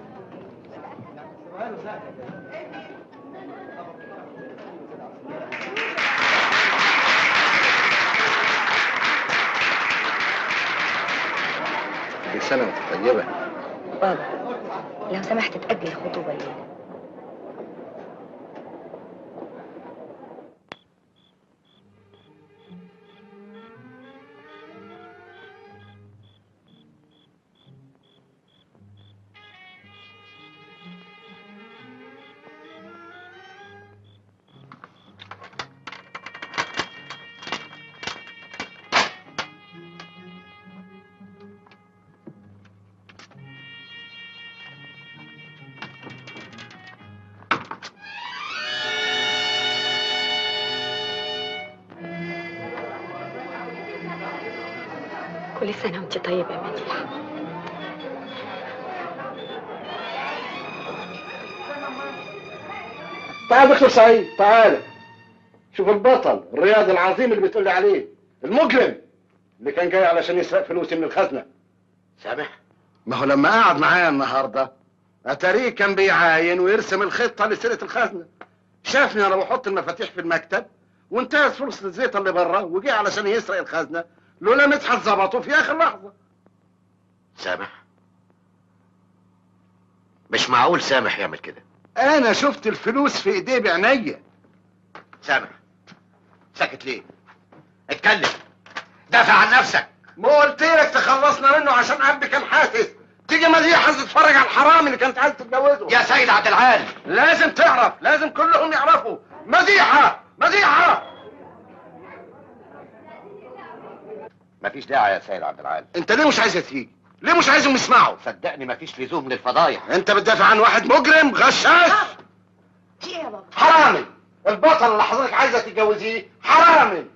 كل سنة وانت طيبة. بابا لو سمحت تأجل الخطوبة الليلة. كل سنة وانت طيبة يا مديحة. تعال دكتور سعيد، تعال شوف البطل الرياضي العظيم اللي بتقولي عليه، المجرم اللي كان جاي علشان يسرق فلوسي من الخزنة. سامح؟ ما هو لما قعد معايا النهارده اتاريه كان بيعاين ويرسم الخطة لسرقة الخزنة. شافني انا بحط المفاتيح في المكتب وانتهت فرصة الزيطة اللي بره وجي علشان يسرق الخزنة، لولا مدحت ظبطه في اخر لحظة. سامح؟ مش معقول سامح يعمل كده. انا شفت الفلوس في ايديه بعينيا. سامح ساكت ليه؟ اتكلم، دافع عن نفسك. ما قلت لك تخلصنا منه عشان ابي كان حاسس. تيجي مديحة تتفرج على الحرام اللي كانت عايزة تتجوزه. يا سيد عبد العال لازم تعرف، لازم كلهم يعرفوا. مديحة مديحة. مفيش داعي يا سيد عبد العال. انت ليه مش عايزة تيجي؟ ليه مش عايزهم يسمعوا؟ صدقني مفيش لزوم للفضايح. انت بتدافع عن واحد مجرم غشاش. في ايه يا بابا؟ حرامي. البطل اللي حضرتك عايزة تتجوزيه حرامي.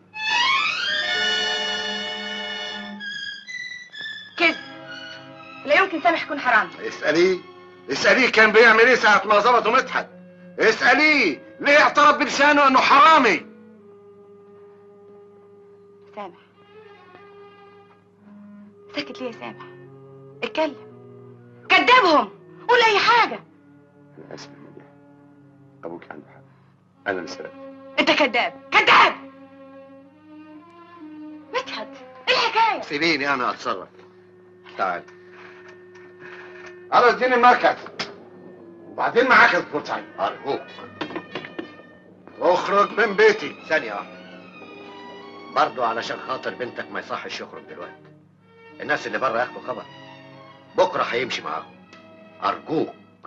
كذب. لا يمكن سامح يكون حرامي. اسأليه كان بيعمل ايه ساعة ما ظبطه مدحت. اسأليه ليه اعترف بلسانه انه حرامي. سامح ساكت ليه يا سامح؟ اتكلم، كدبهم، قول اي حاجة. انا اسف يا مديحة، ابوك عنده حق، انا اللي سرقت. انت كذاب كذاب. مدحت ايه الحكاية؟ سيبيني انا اتصرف. تعال. على اديني المركز وبعدين معاك يا دكتور سعيد. ارجوك اخرج من بيتي. ثانية واحدة برضو علشان خاطر بنتك ما يصحش يخرج دلوقتي. الناس اللي بره ياخدوا خبر، بكرة هيمشي معاهم. ارجوك.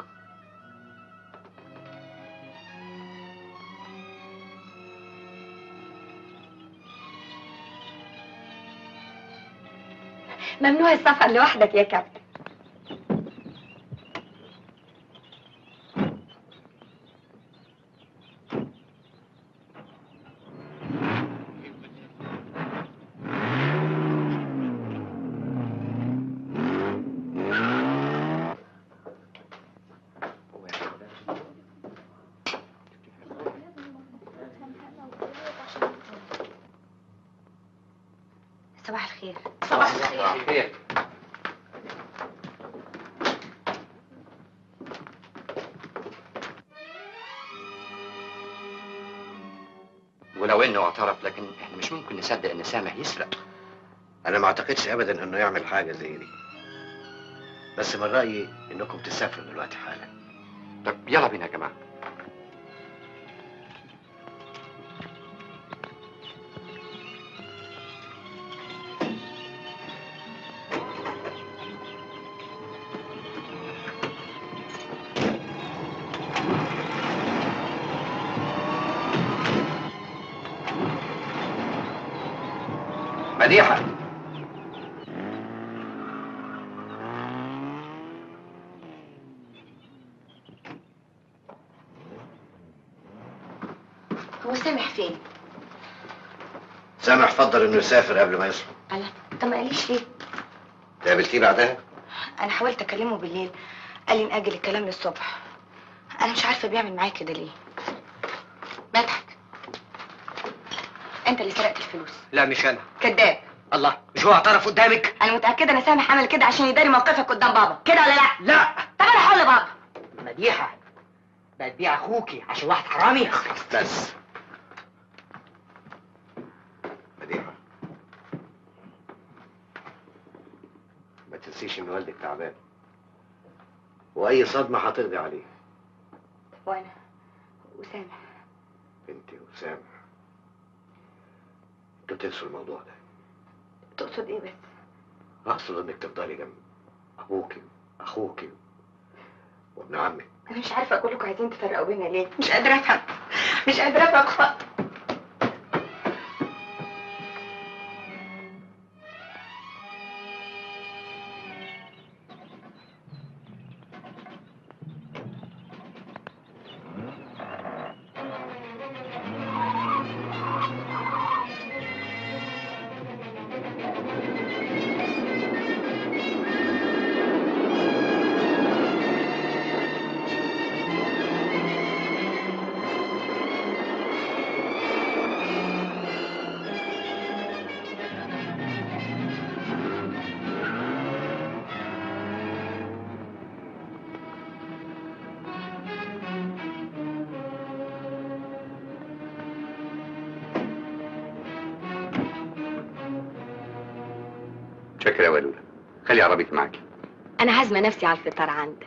ممنوع السفر لوحدك يا كابتن. صباح الخير. صباح الخير. ولو انه اعترف لكن احنا مش ممكن نصدق ان سامح يسرق. انا ما اعتقدش ابدا انه يعمل حاجه زي دي، بس من رايي انكم تسافروا دلوقتي حالا. طب يلا بينا يا جماعه. مديحة. هو سامح فين؟ سامح فضل انه يسافر قبل ما يصحى. الله، طب ما قاليش ليه؟ قابلتيه بعدها؟ انا حاولت اكلمه بالليل، قال لي نأجل الكلام للصبح. انا مش عارفه بيعمل معايا كده ليه. مدحت، انت اللي سرقت الفلوس. لا مش انا. كذاب. الله، مش هو اعترف قدامك؟ انا متاكده ان سامح عمل كده عشان يداري موقفك قدام بابا، كده ولا لا؟ لا. طب انا هقول لبابا. مديحة، بتبيع اخوكي عشان واحد حرامي؟ بس مديحة، ما تنسيش ان والدك تعبان، واي صدمة هتقضي عليه. وانا وسامح. بنتي وسامح، انتوا تنسوا الموضوع ده. تقصد ايه بس؟ اقصد انك تفضلي جنب ابوكي اخوكي وابن عمك. انا مش عارفه اقول لكم عايزين تفرقوا بينا ليه، مش قادره افهم، مش قادره افهم. شكرا يا ولولة، خلي عربيتي معاكي. انا هازمه نفسي على الفطار عندك.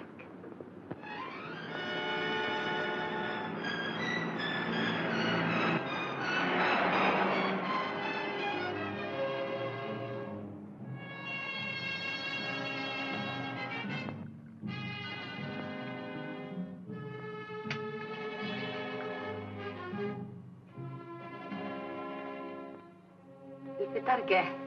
الفطار جاهز.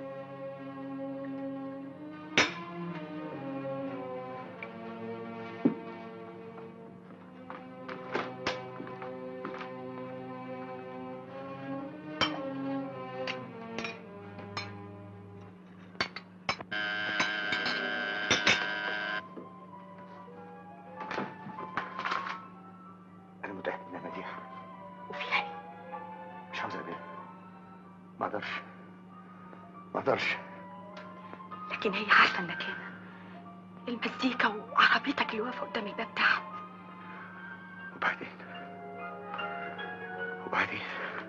انا متاكد انها مديحة. وفيها ايه؟ مش عاوز اقابلها، ما اقدرش. لكن هي عارفه انك هنا، المزيكا وعربيتك اللي واقفه قدام الباب تحت. وبعدين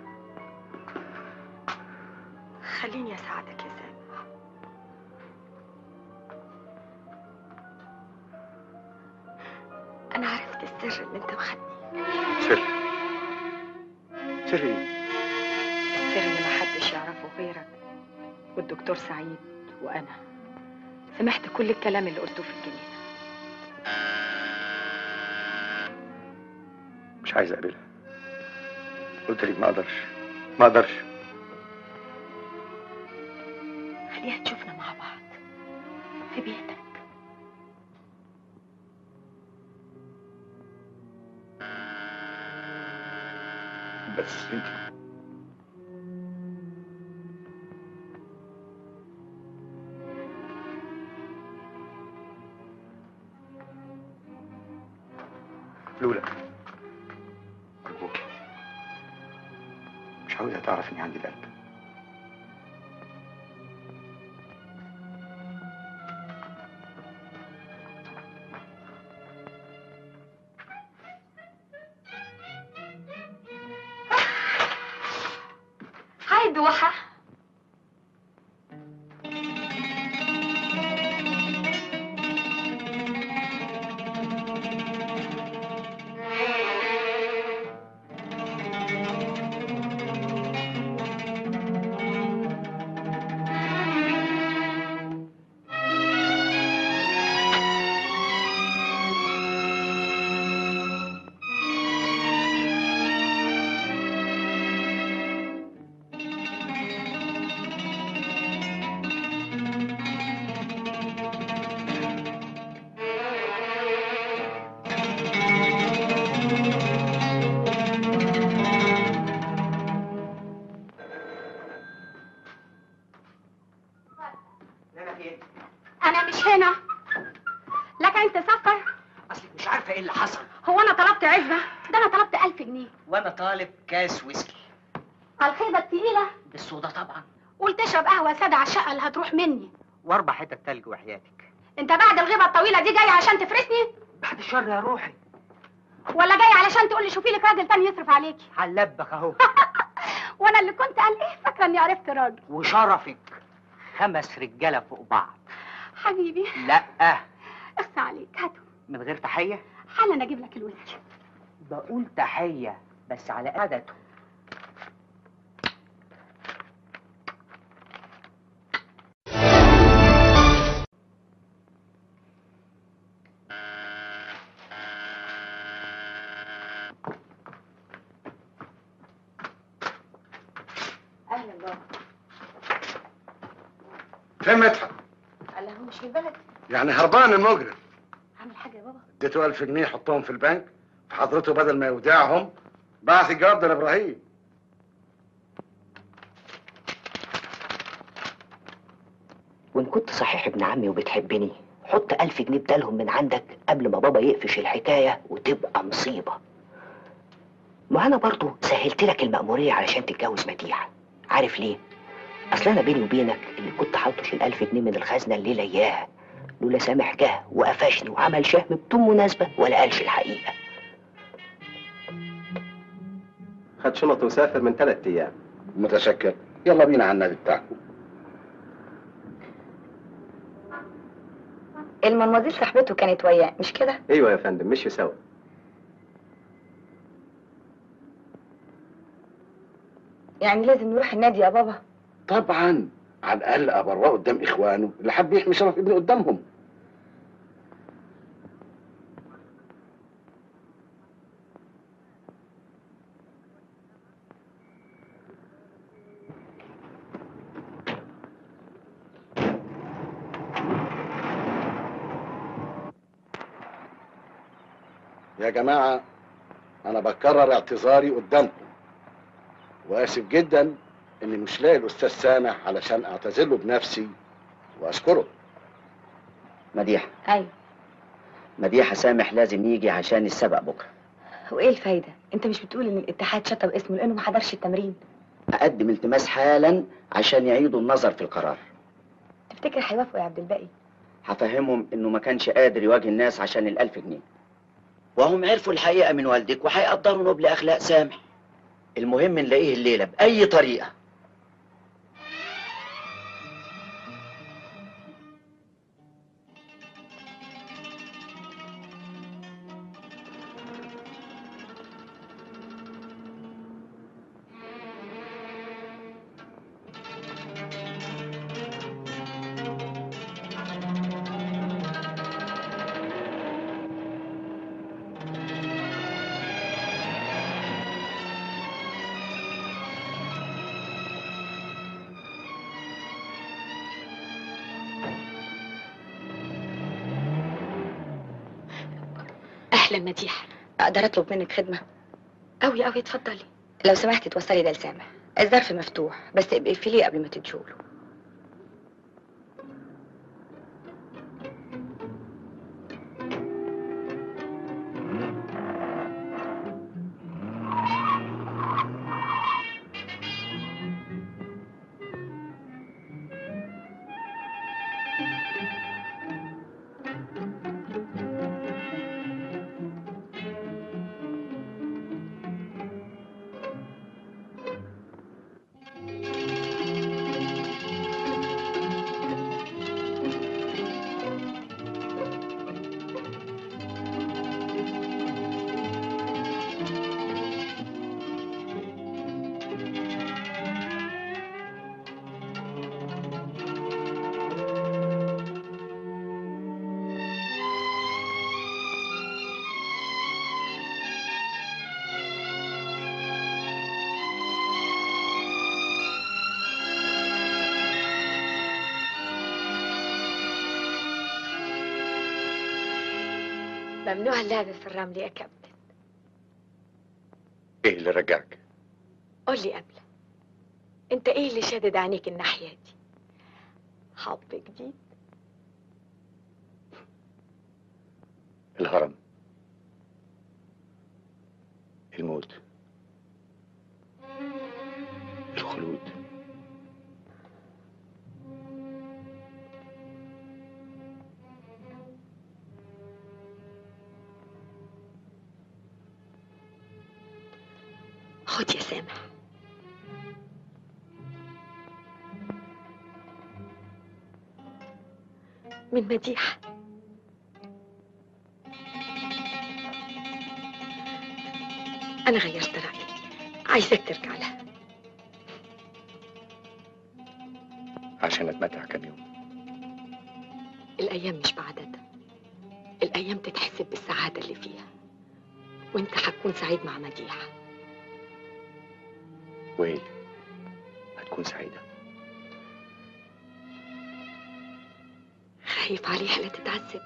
خليني اساعدك يا سامح. انا عرفت السر اللي انت مخبيه. سر ايه؟ السر اللي محدش يعرفه غيرك والدكتور سعيد وانا. سمعت كل الكلام اللي قلته في الجنينه. مش عايز اقابلها، قلت لك ما اقدرش. خليها تشوفنا مع بعض في بيتك. بس انت لولا، أرجوك مش عاوزها تعرف إني عندي القلب. هاي دوحة. مش هنا. لك انت سفر. اصلك مش عارفه ايه اللي حصل. هو انا طلبت عزبه؟ ده انا طلبت 1000 جنيه. وانا طالب كاس ويسكي. على الخيبه التقيله. بالصودا طبعا. قلت تشرب قهوه ساده على الشقه اللي هتروح مني. واربع حتت تلج وحياتك. انت بعد الغيبه الطويله دي جاي عشان تفرسني؟ بعد الشر يا روحي. ولا جاي علشان تقول لي شوفي لك راجل تاني يصرف عليكي؟ علبك اهو. وانا اللي كنت قال ايه فاكره اني عرفت راجل. وشرفك 5 رجاله فوق بعض. حبيبي. لا. اخسى عليك، هاتوا. من غير تحيه؟ حالا اجيب لك الويسكي. بقول تحيه بس على قعدته. اهلا بابا. فين مدحت؟ الله، هو مش في البلد؟ يعني هربان المجرم. عامل حاجه يا بابا؟ اديته 1000 جنيه يحطهم في البنك، فحضرته بدل ما يودعهم بعت الجواب ده لابراهيم. وان كنت صحيح ابن عمي وبتحبني حط 1000 جنيه بدالهم من عندك قبل ما بابا يقفش الحكايه وتبقى مصيبه. ما انا برضو سهلت لك المأموريه علشان تتجوز مديحه. عارف ليه؟ اصل انا بيني وبينك اللي كنت حاطط ال1000 جنيه من الخزنه الليله اياها، لولا سامح جه وقفشني وعمل شهم بدون مناسبه ولا قالش الحقيقه. خد شنطه وسافر من 3 ايام. متشكر. يلا بينا على النادي بتاعكم. المنموزيل صاحبته كانت وياه مش كده؟ ايوه يا فندم، مشوا سوا. يعني لازم نروح النادي يا بابا؟ طبعا، على الاقل ابراه قدام اخوانه اللي حب يحمي شرف ابنه قدامهم. يا جماعة أنا بكرر اعتذاري قدامكم، وآسف جدا إني مش لاقي الأستاذ سامح علشان أعتذر له بنفسي وأشكره. مديحه. ايوه. مديحه سامح لازم يجي عشان السبق بكره. وايه الفايده؟ انت مش بتقول ان الاتحاد شطب اسمه لانه ما حضرش التمرين؟ اقدم التماس حالا عشان يعيدوا النظر في القرار. تفتكر هيوافقوا يا عبد الباقي؟ هفهمهم انه ما كانش قادر يواجه الناس عشان ال1000 جنيه، وهم عرفوا الحقيقه من والدك وهيقدروا نبل اخلاق سامح. المهم نلاقيه الليله باي طريقه. اهلا مديحه، اقدر اطلب منك خدمه؟ قوي قوي، اتفضلي. لو سمحتي توصلي ده لسامح، الظرف مفتوح بس ابقي اقفليه قبل ما تديهوله. ممنوع اللعب في الرمل يا كابتن. ايه اللي رجعك؟ قول لي قبل، انت ايه اللي شادد عينيك الناحية دي؟ حب جديد؟ الهرم، الموت، الخلود. خد يا سامح. من مديحة. أنا غيرت رأيي، عايزاك ترجع لها. عشان اتمتع كام يوم. الأيام مش بعددها، الأيام تتحسب بالسعادة اللي فيها، وأنت هتكون سعيد مع مديحة. وهي هتكون سعيدة. خايف عليها لا تتعذب.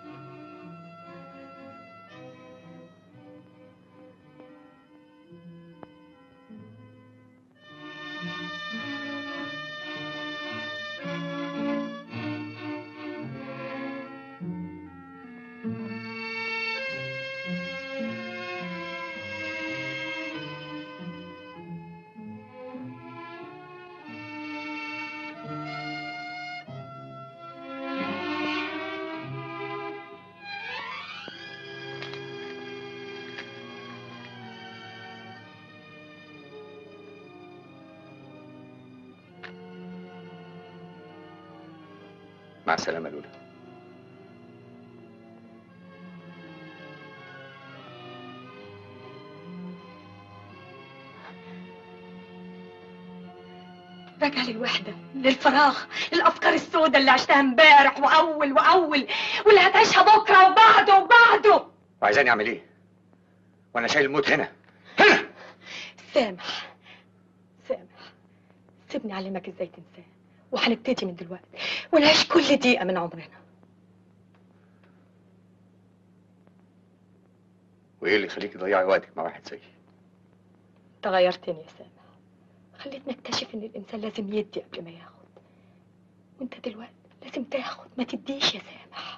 مع السلامة لولا. راجع للوحدة، للفراغ، للأفكار السوداء اللي عشتها امبارح وأول واللي هتعيشها بكرة وبعده. وعايزاني أعمل إيه؟ وأنا شايل الموت هنا. سامح، سيبني أعلمك إزاي تنساه، وهنبتدي من دلوقتي ونعيش كل دقيقة من عمرنا. وإيه اللي يخليكي تضيعي وقتك مع واحد زيي؟ أنت غيرتني يا سامح، خليتني أكتشف إن الإنسان لازم يدي قبل ما ياخد، وأنت دلوقتي لازم تاخد ما تديش يا سامح.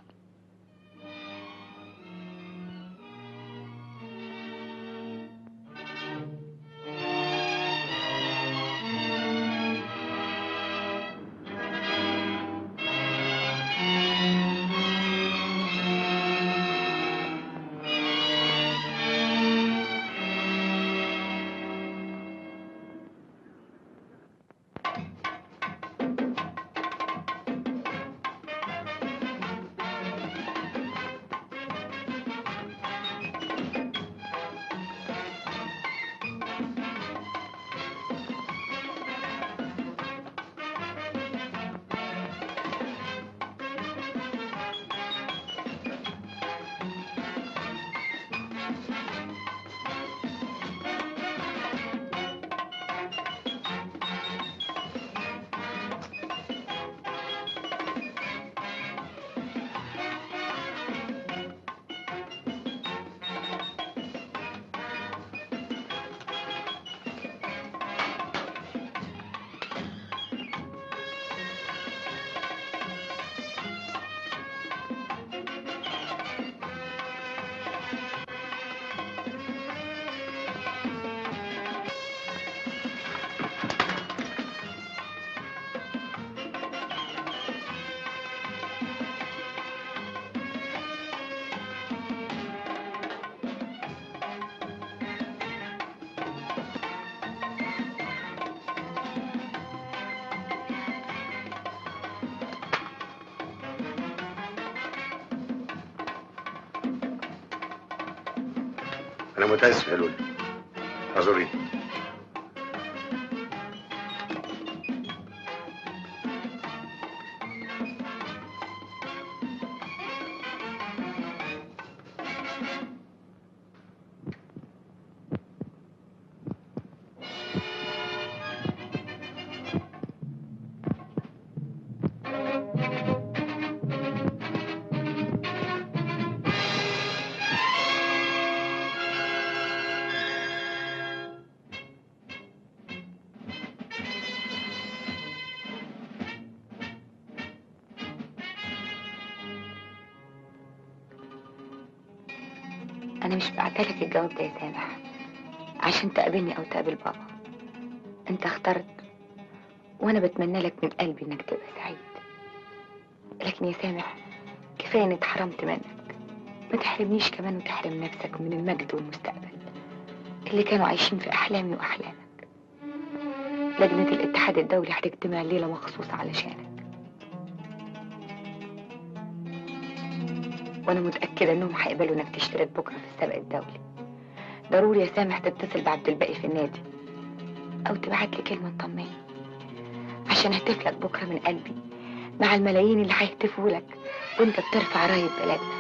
أنا متأسف يا لولا، اعذريني. انا مش بعتلك الجواب ده يا سامح عشان تقابلني او تقابل بابا. انت اخترت وانا بتمنى لك من قلبي انك تبقى سعيد. لكن يا سامح كفايه اني اتحرمت منك، ما تحرمنيش كمان وتحرم نفسك من المجد والمستقبل اللي كانوا عايشين في احلامي واحلامك. لجنه الاتحاد الدولي هتجتمع الليله مخصوص علشانك، وانا متاكده انهم هيقبلوا انك تشترك بكره في السبق الدولي. ضروري يا سامح تتصل بعبد الباقي في النادي او تبعت لي كلمه تطمني، عشان هتف لك بكره من قلبي مع الملايين اللي هيهتفوا لك وانت بترفع رايه بلدنا.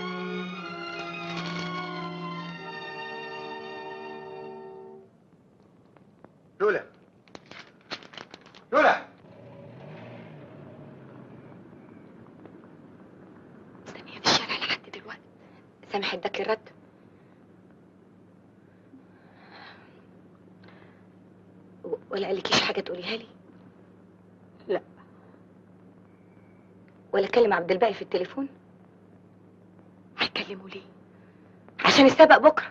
لولا لولا مستنيه في الشارع لحد دلوقتي. سامح اداك الرد؟ ولا قالكيش حاجه تقوليها لي؟ لا. ولا كلم عبد الباقي في التليفون؟ هيكلموا ليه؟ عشان السبق بكره؟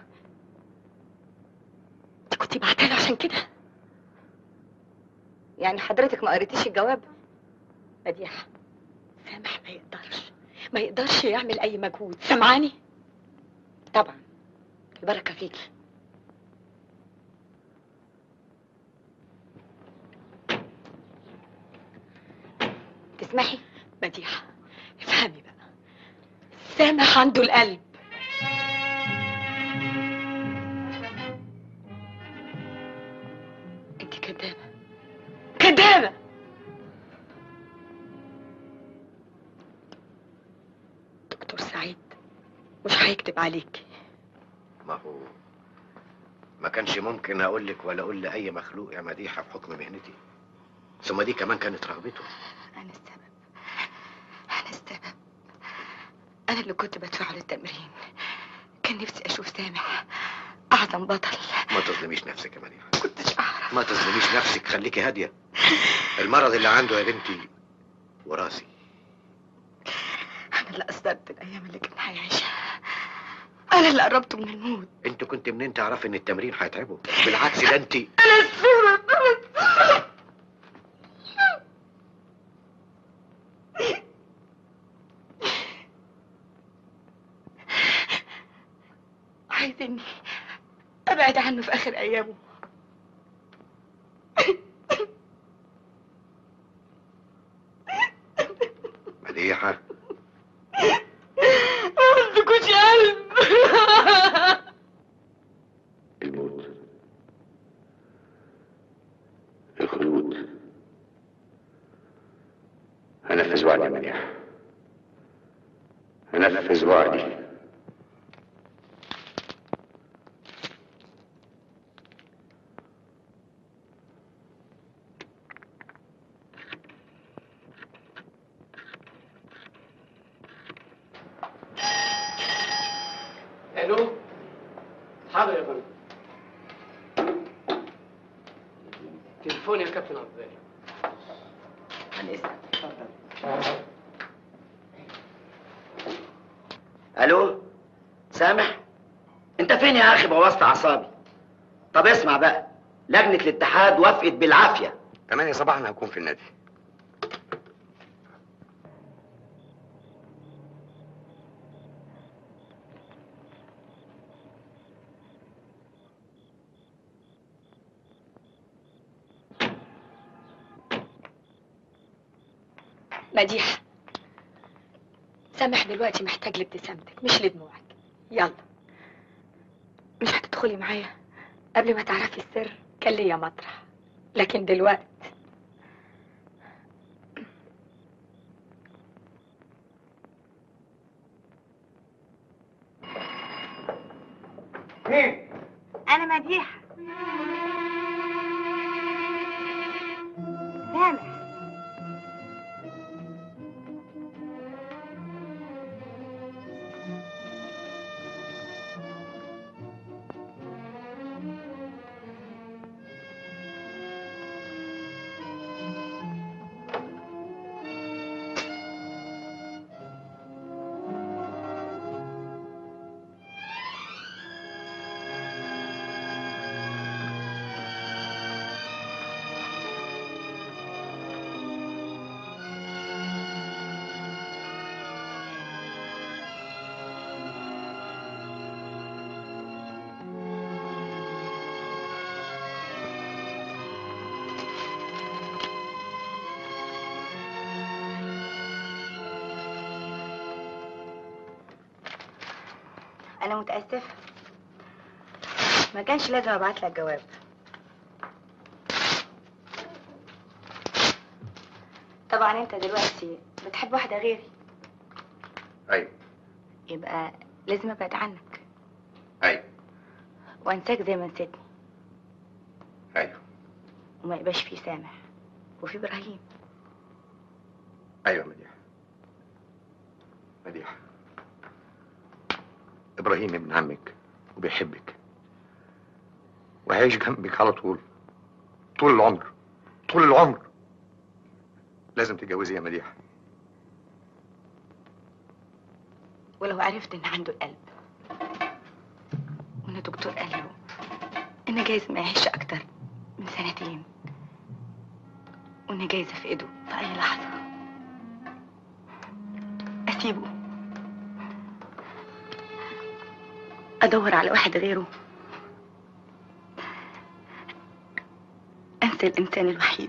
انت كنتي بعتله عشان كده؟ يعني حضرتك ما قريتيش الجواب؟ مديحة، سامح ما يقدرش يعمل اي مجهود، سامعاني؟ طبعا، البركه فيكي. تسمحي؟ مديحة افهمي بقى، سامح عنده القلب. انت كدابة كدابة. دكتور سعيد مش هيكتب عليكي. ما هو ما كانش ممكن اقول لك ولا اقول لاي مخلوق يا مديحه بحكم مهنتي، ثم دي كمان كانت رغبته. انا السبب انا اللي كنت بدفعه للتمرين. كان نفسي اشوف سامح اعظم بطل. ما تظلميش نفسك يا مديحه، كنتش اعرف. ما تظلميش نفسك، خليكي هاديه. المرض اللي عنده يا بنتي وراثي. انا اللي قصرت الايام اللي كان هيعيشها، انا اللي قربته من الموت. انت كنت منين تعرفي ان التمرين هيتعبه؟ بالعكس ده انت انا السبب. عايزني ابعد عنه في اخر ايامه. مديحه ما عندكوش قلب. الموت، الخلود. هنفذ وعدي يا مديحه، هنفذ وعدي. الو، حاضر يا فندم. تليفون يا كابتن عبد الباقي. عن اذنك. اتفضل. الو سامح، انت فين يا اخي؟ بوظت اعصابي. طب اسمع بقى، لجنه الاتحاد وافقت بالعافيه. 8 صباحا هكون في النادي. مديحة، سامح دلوقتي محتاج لابتسامتك مش لدموعك. يلا. مش هتدخلي معايا قبل ما تعرفي السر؟ كان ليا مطرح، لكن دلوقتي مين؟ انا مديحة. سامح. انا متاسفه، ما كانش لازم ابعت لك جواب. طبعا انت دلوقتي بتحب واحده غيري. ايوه. يبقى لازم ابعد عنك. ايوه. وانساك زي ما نسيتني. ايوه. وما يبقاش فيه سامح وفي ابراهيم. ايوه مديحه. مديحه، ابراهيم ابن عمك وبيحبك وهيعيش جنبك على طول، طول العمر، طول العمر. لازم تتجوزي يا مديحه. ولو عرفت ان عنده القلب وان الدكتور قال له ان جايز ما يعيش اكتر من 2 سنين، وان جايز في ايده في اي لحظه، اسيبه ادور على واحد غيره، انسى الانسان الوحيد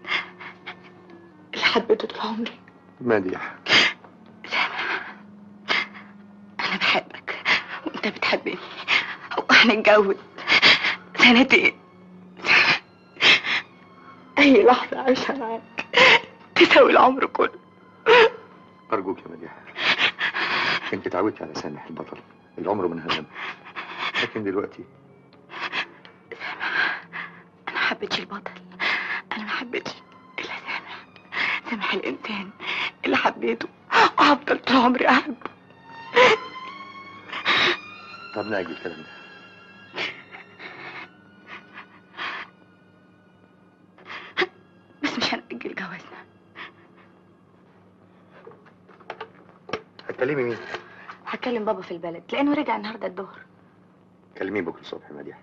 اللي حبيته طول عمري. مديحه، انا بحبك وانت بتحبني وهنتجوز 2 سنين. اي لحظه عايشه معاك تساوي العمر كله. ارجوك يا مديحه، انت اتعودتي على سامح البطل اللي عمره ما انهزم، لكن دلوقتي انا ما حبيتش البطل، انا ما حبيتش الا سامح. سامح الانسان اللي حبيته وهفضل طول عمري احبه. طب ناجي الكلام ده. بس مش هنأجل جوازنا. هتكلمي مين؟ هكلم بابا في البلد لانه رجع النهارده الظهر. كلميه بكره الصبح يا مديحه،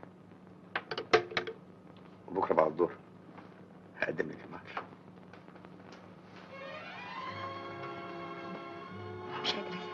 وبكره بعد الظهر هقدم لك المهر. مش قادرة أصدق.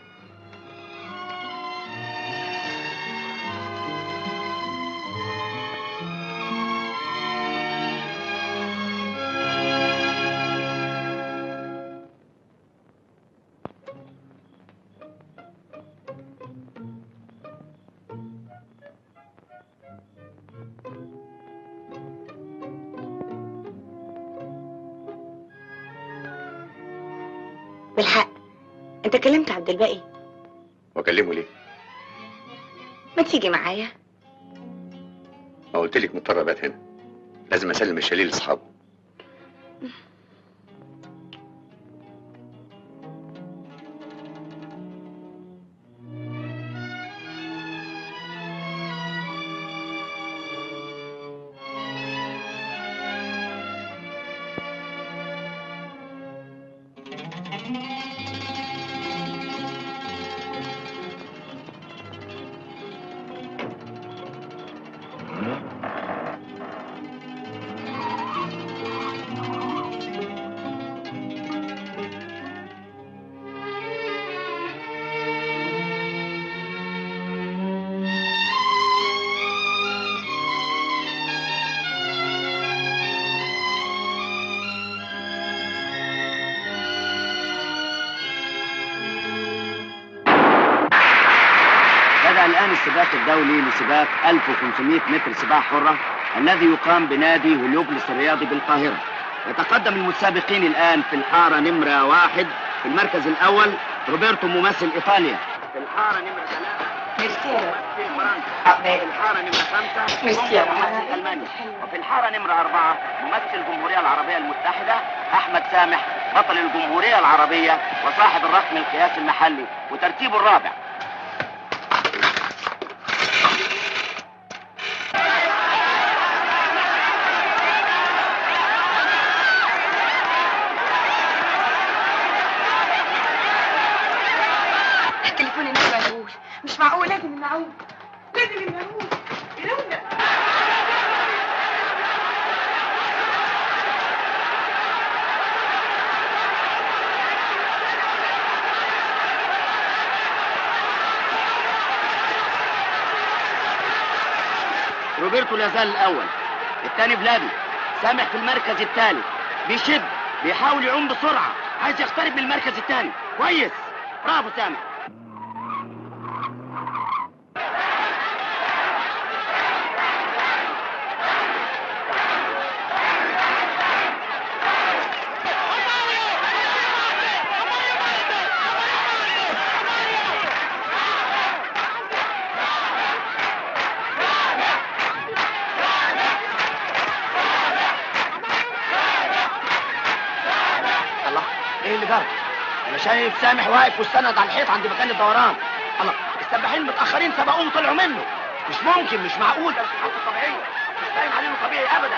بالحق انت كلمت عبد الباقي؟ واكلمه ليه؟ ما تيجي معايا؟ ما قلت لك مضطر ابات هنا، لازم اسلم الشاليه لاصحابه. بدأ الآن السباق الدولي لسباق 1500 متر سباحة حرة الذي يقام بنادي هليوبلس الرياضي بالقاهرة. يتقدم المتسابقين الآن في الحارة نمرة 1 في المركز الأول روبرتو ممثل إيطاليا، في الحارة نمرة 3 ممثل فرنسا، في الحارة نمرة 5 ممثل ألمانيا، وفي الحارة نمرة 4 ممثل الجمهورية العربية المتحدة أحمد سامح بطل الجمهورية العربية وصاحب الرقم القياسي المحلي وترتيبه الرابع. تليفوني مشغول. مش معقول، لازم نعود، لازم نعود. يلونا. روبرتو لا زال الأول، الثاني بلادي، سامح في المركز الثالث، بيشد بيحاول يعوم بسرعة، عايز يقترب من المركز الثاني. كويس، برافو سامح. شايف سامح واقف واستند على الحيط عند مكان الدوران. الله، السباحين متاخرين سبقوه وطلعوا منه. مش ممكن، مش معقول، ده مش حالته طبيعيه، مش باين عليه انه طبيعي ابدا.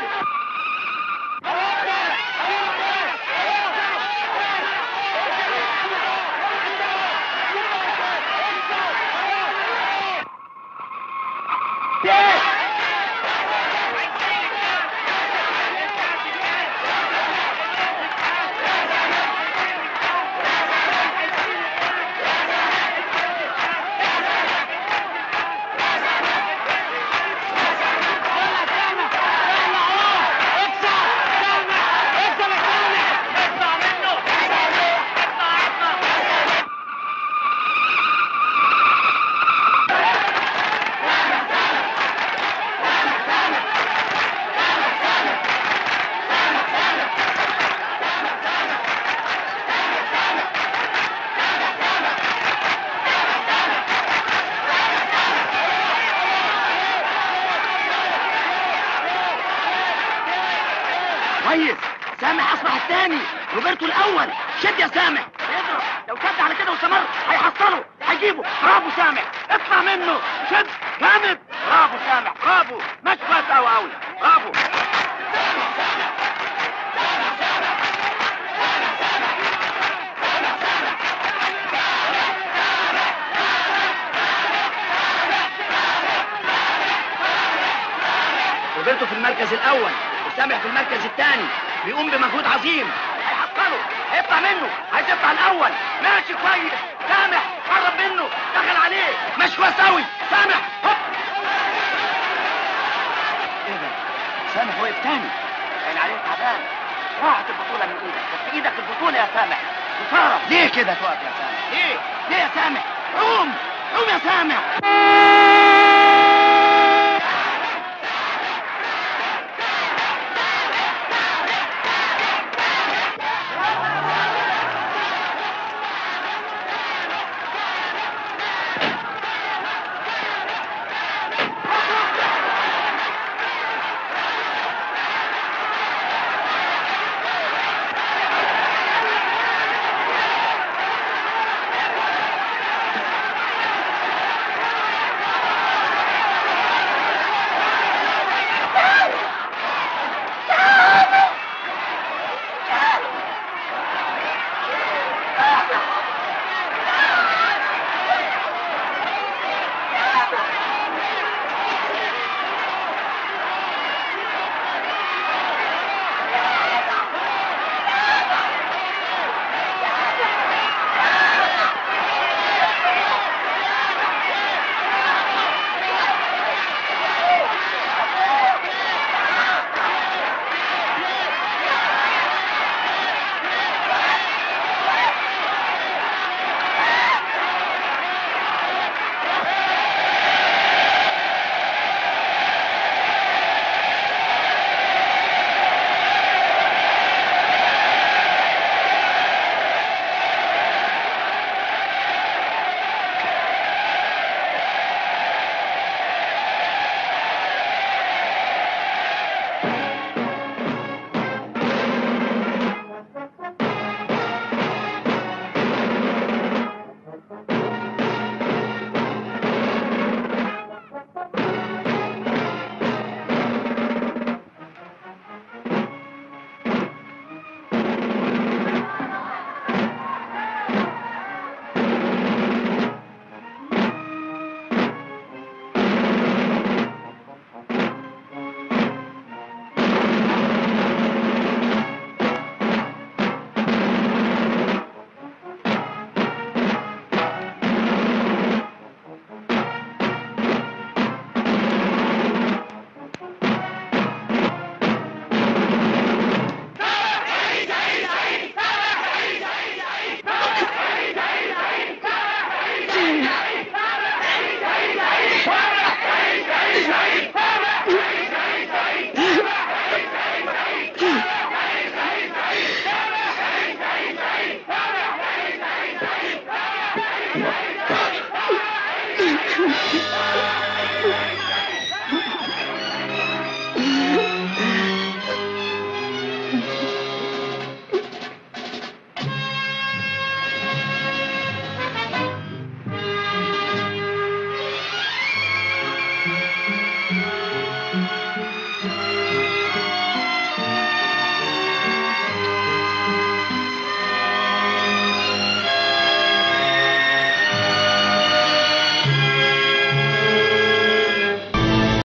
كويس، سامح اصبح الثاني، روبرتو الاول. شد يا سامح، اضرب، لو شد على كده واستمر هيحصله، هيجيبه. برافو سامح، اطلع منه، شد جامد. برافو سامح، برافو، ماشي كويس قوي قوي، برافو. روبرتو في المركز الاول وسامح في المركز الثاني، بيقوم بمجهود عظيم. هيحصله، هيطلع منه، عايز يطلع الاول. ماشي كويس سامح، قرب منه، دخل عليه، ماشي كويس قوي سامح. هوب، ايه ده؟ سامح وقف تاني، باين عليه تعبان. راحت البطوله من ايدك، بس ايدك البطوله يا سامح. خساره، ليه كده توقف يا سامح؟ ليه؟ ليه يا سامح؟ قوم، قوم يا سامح.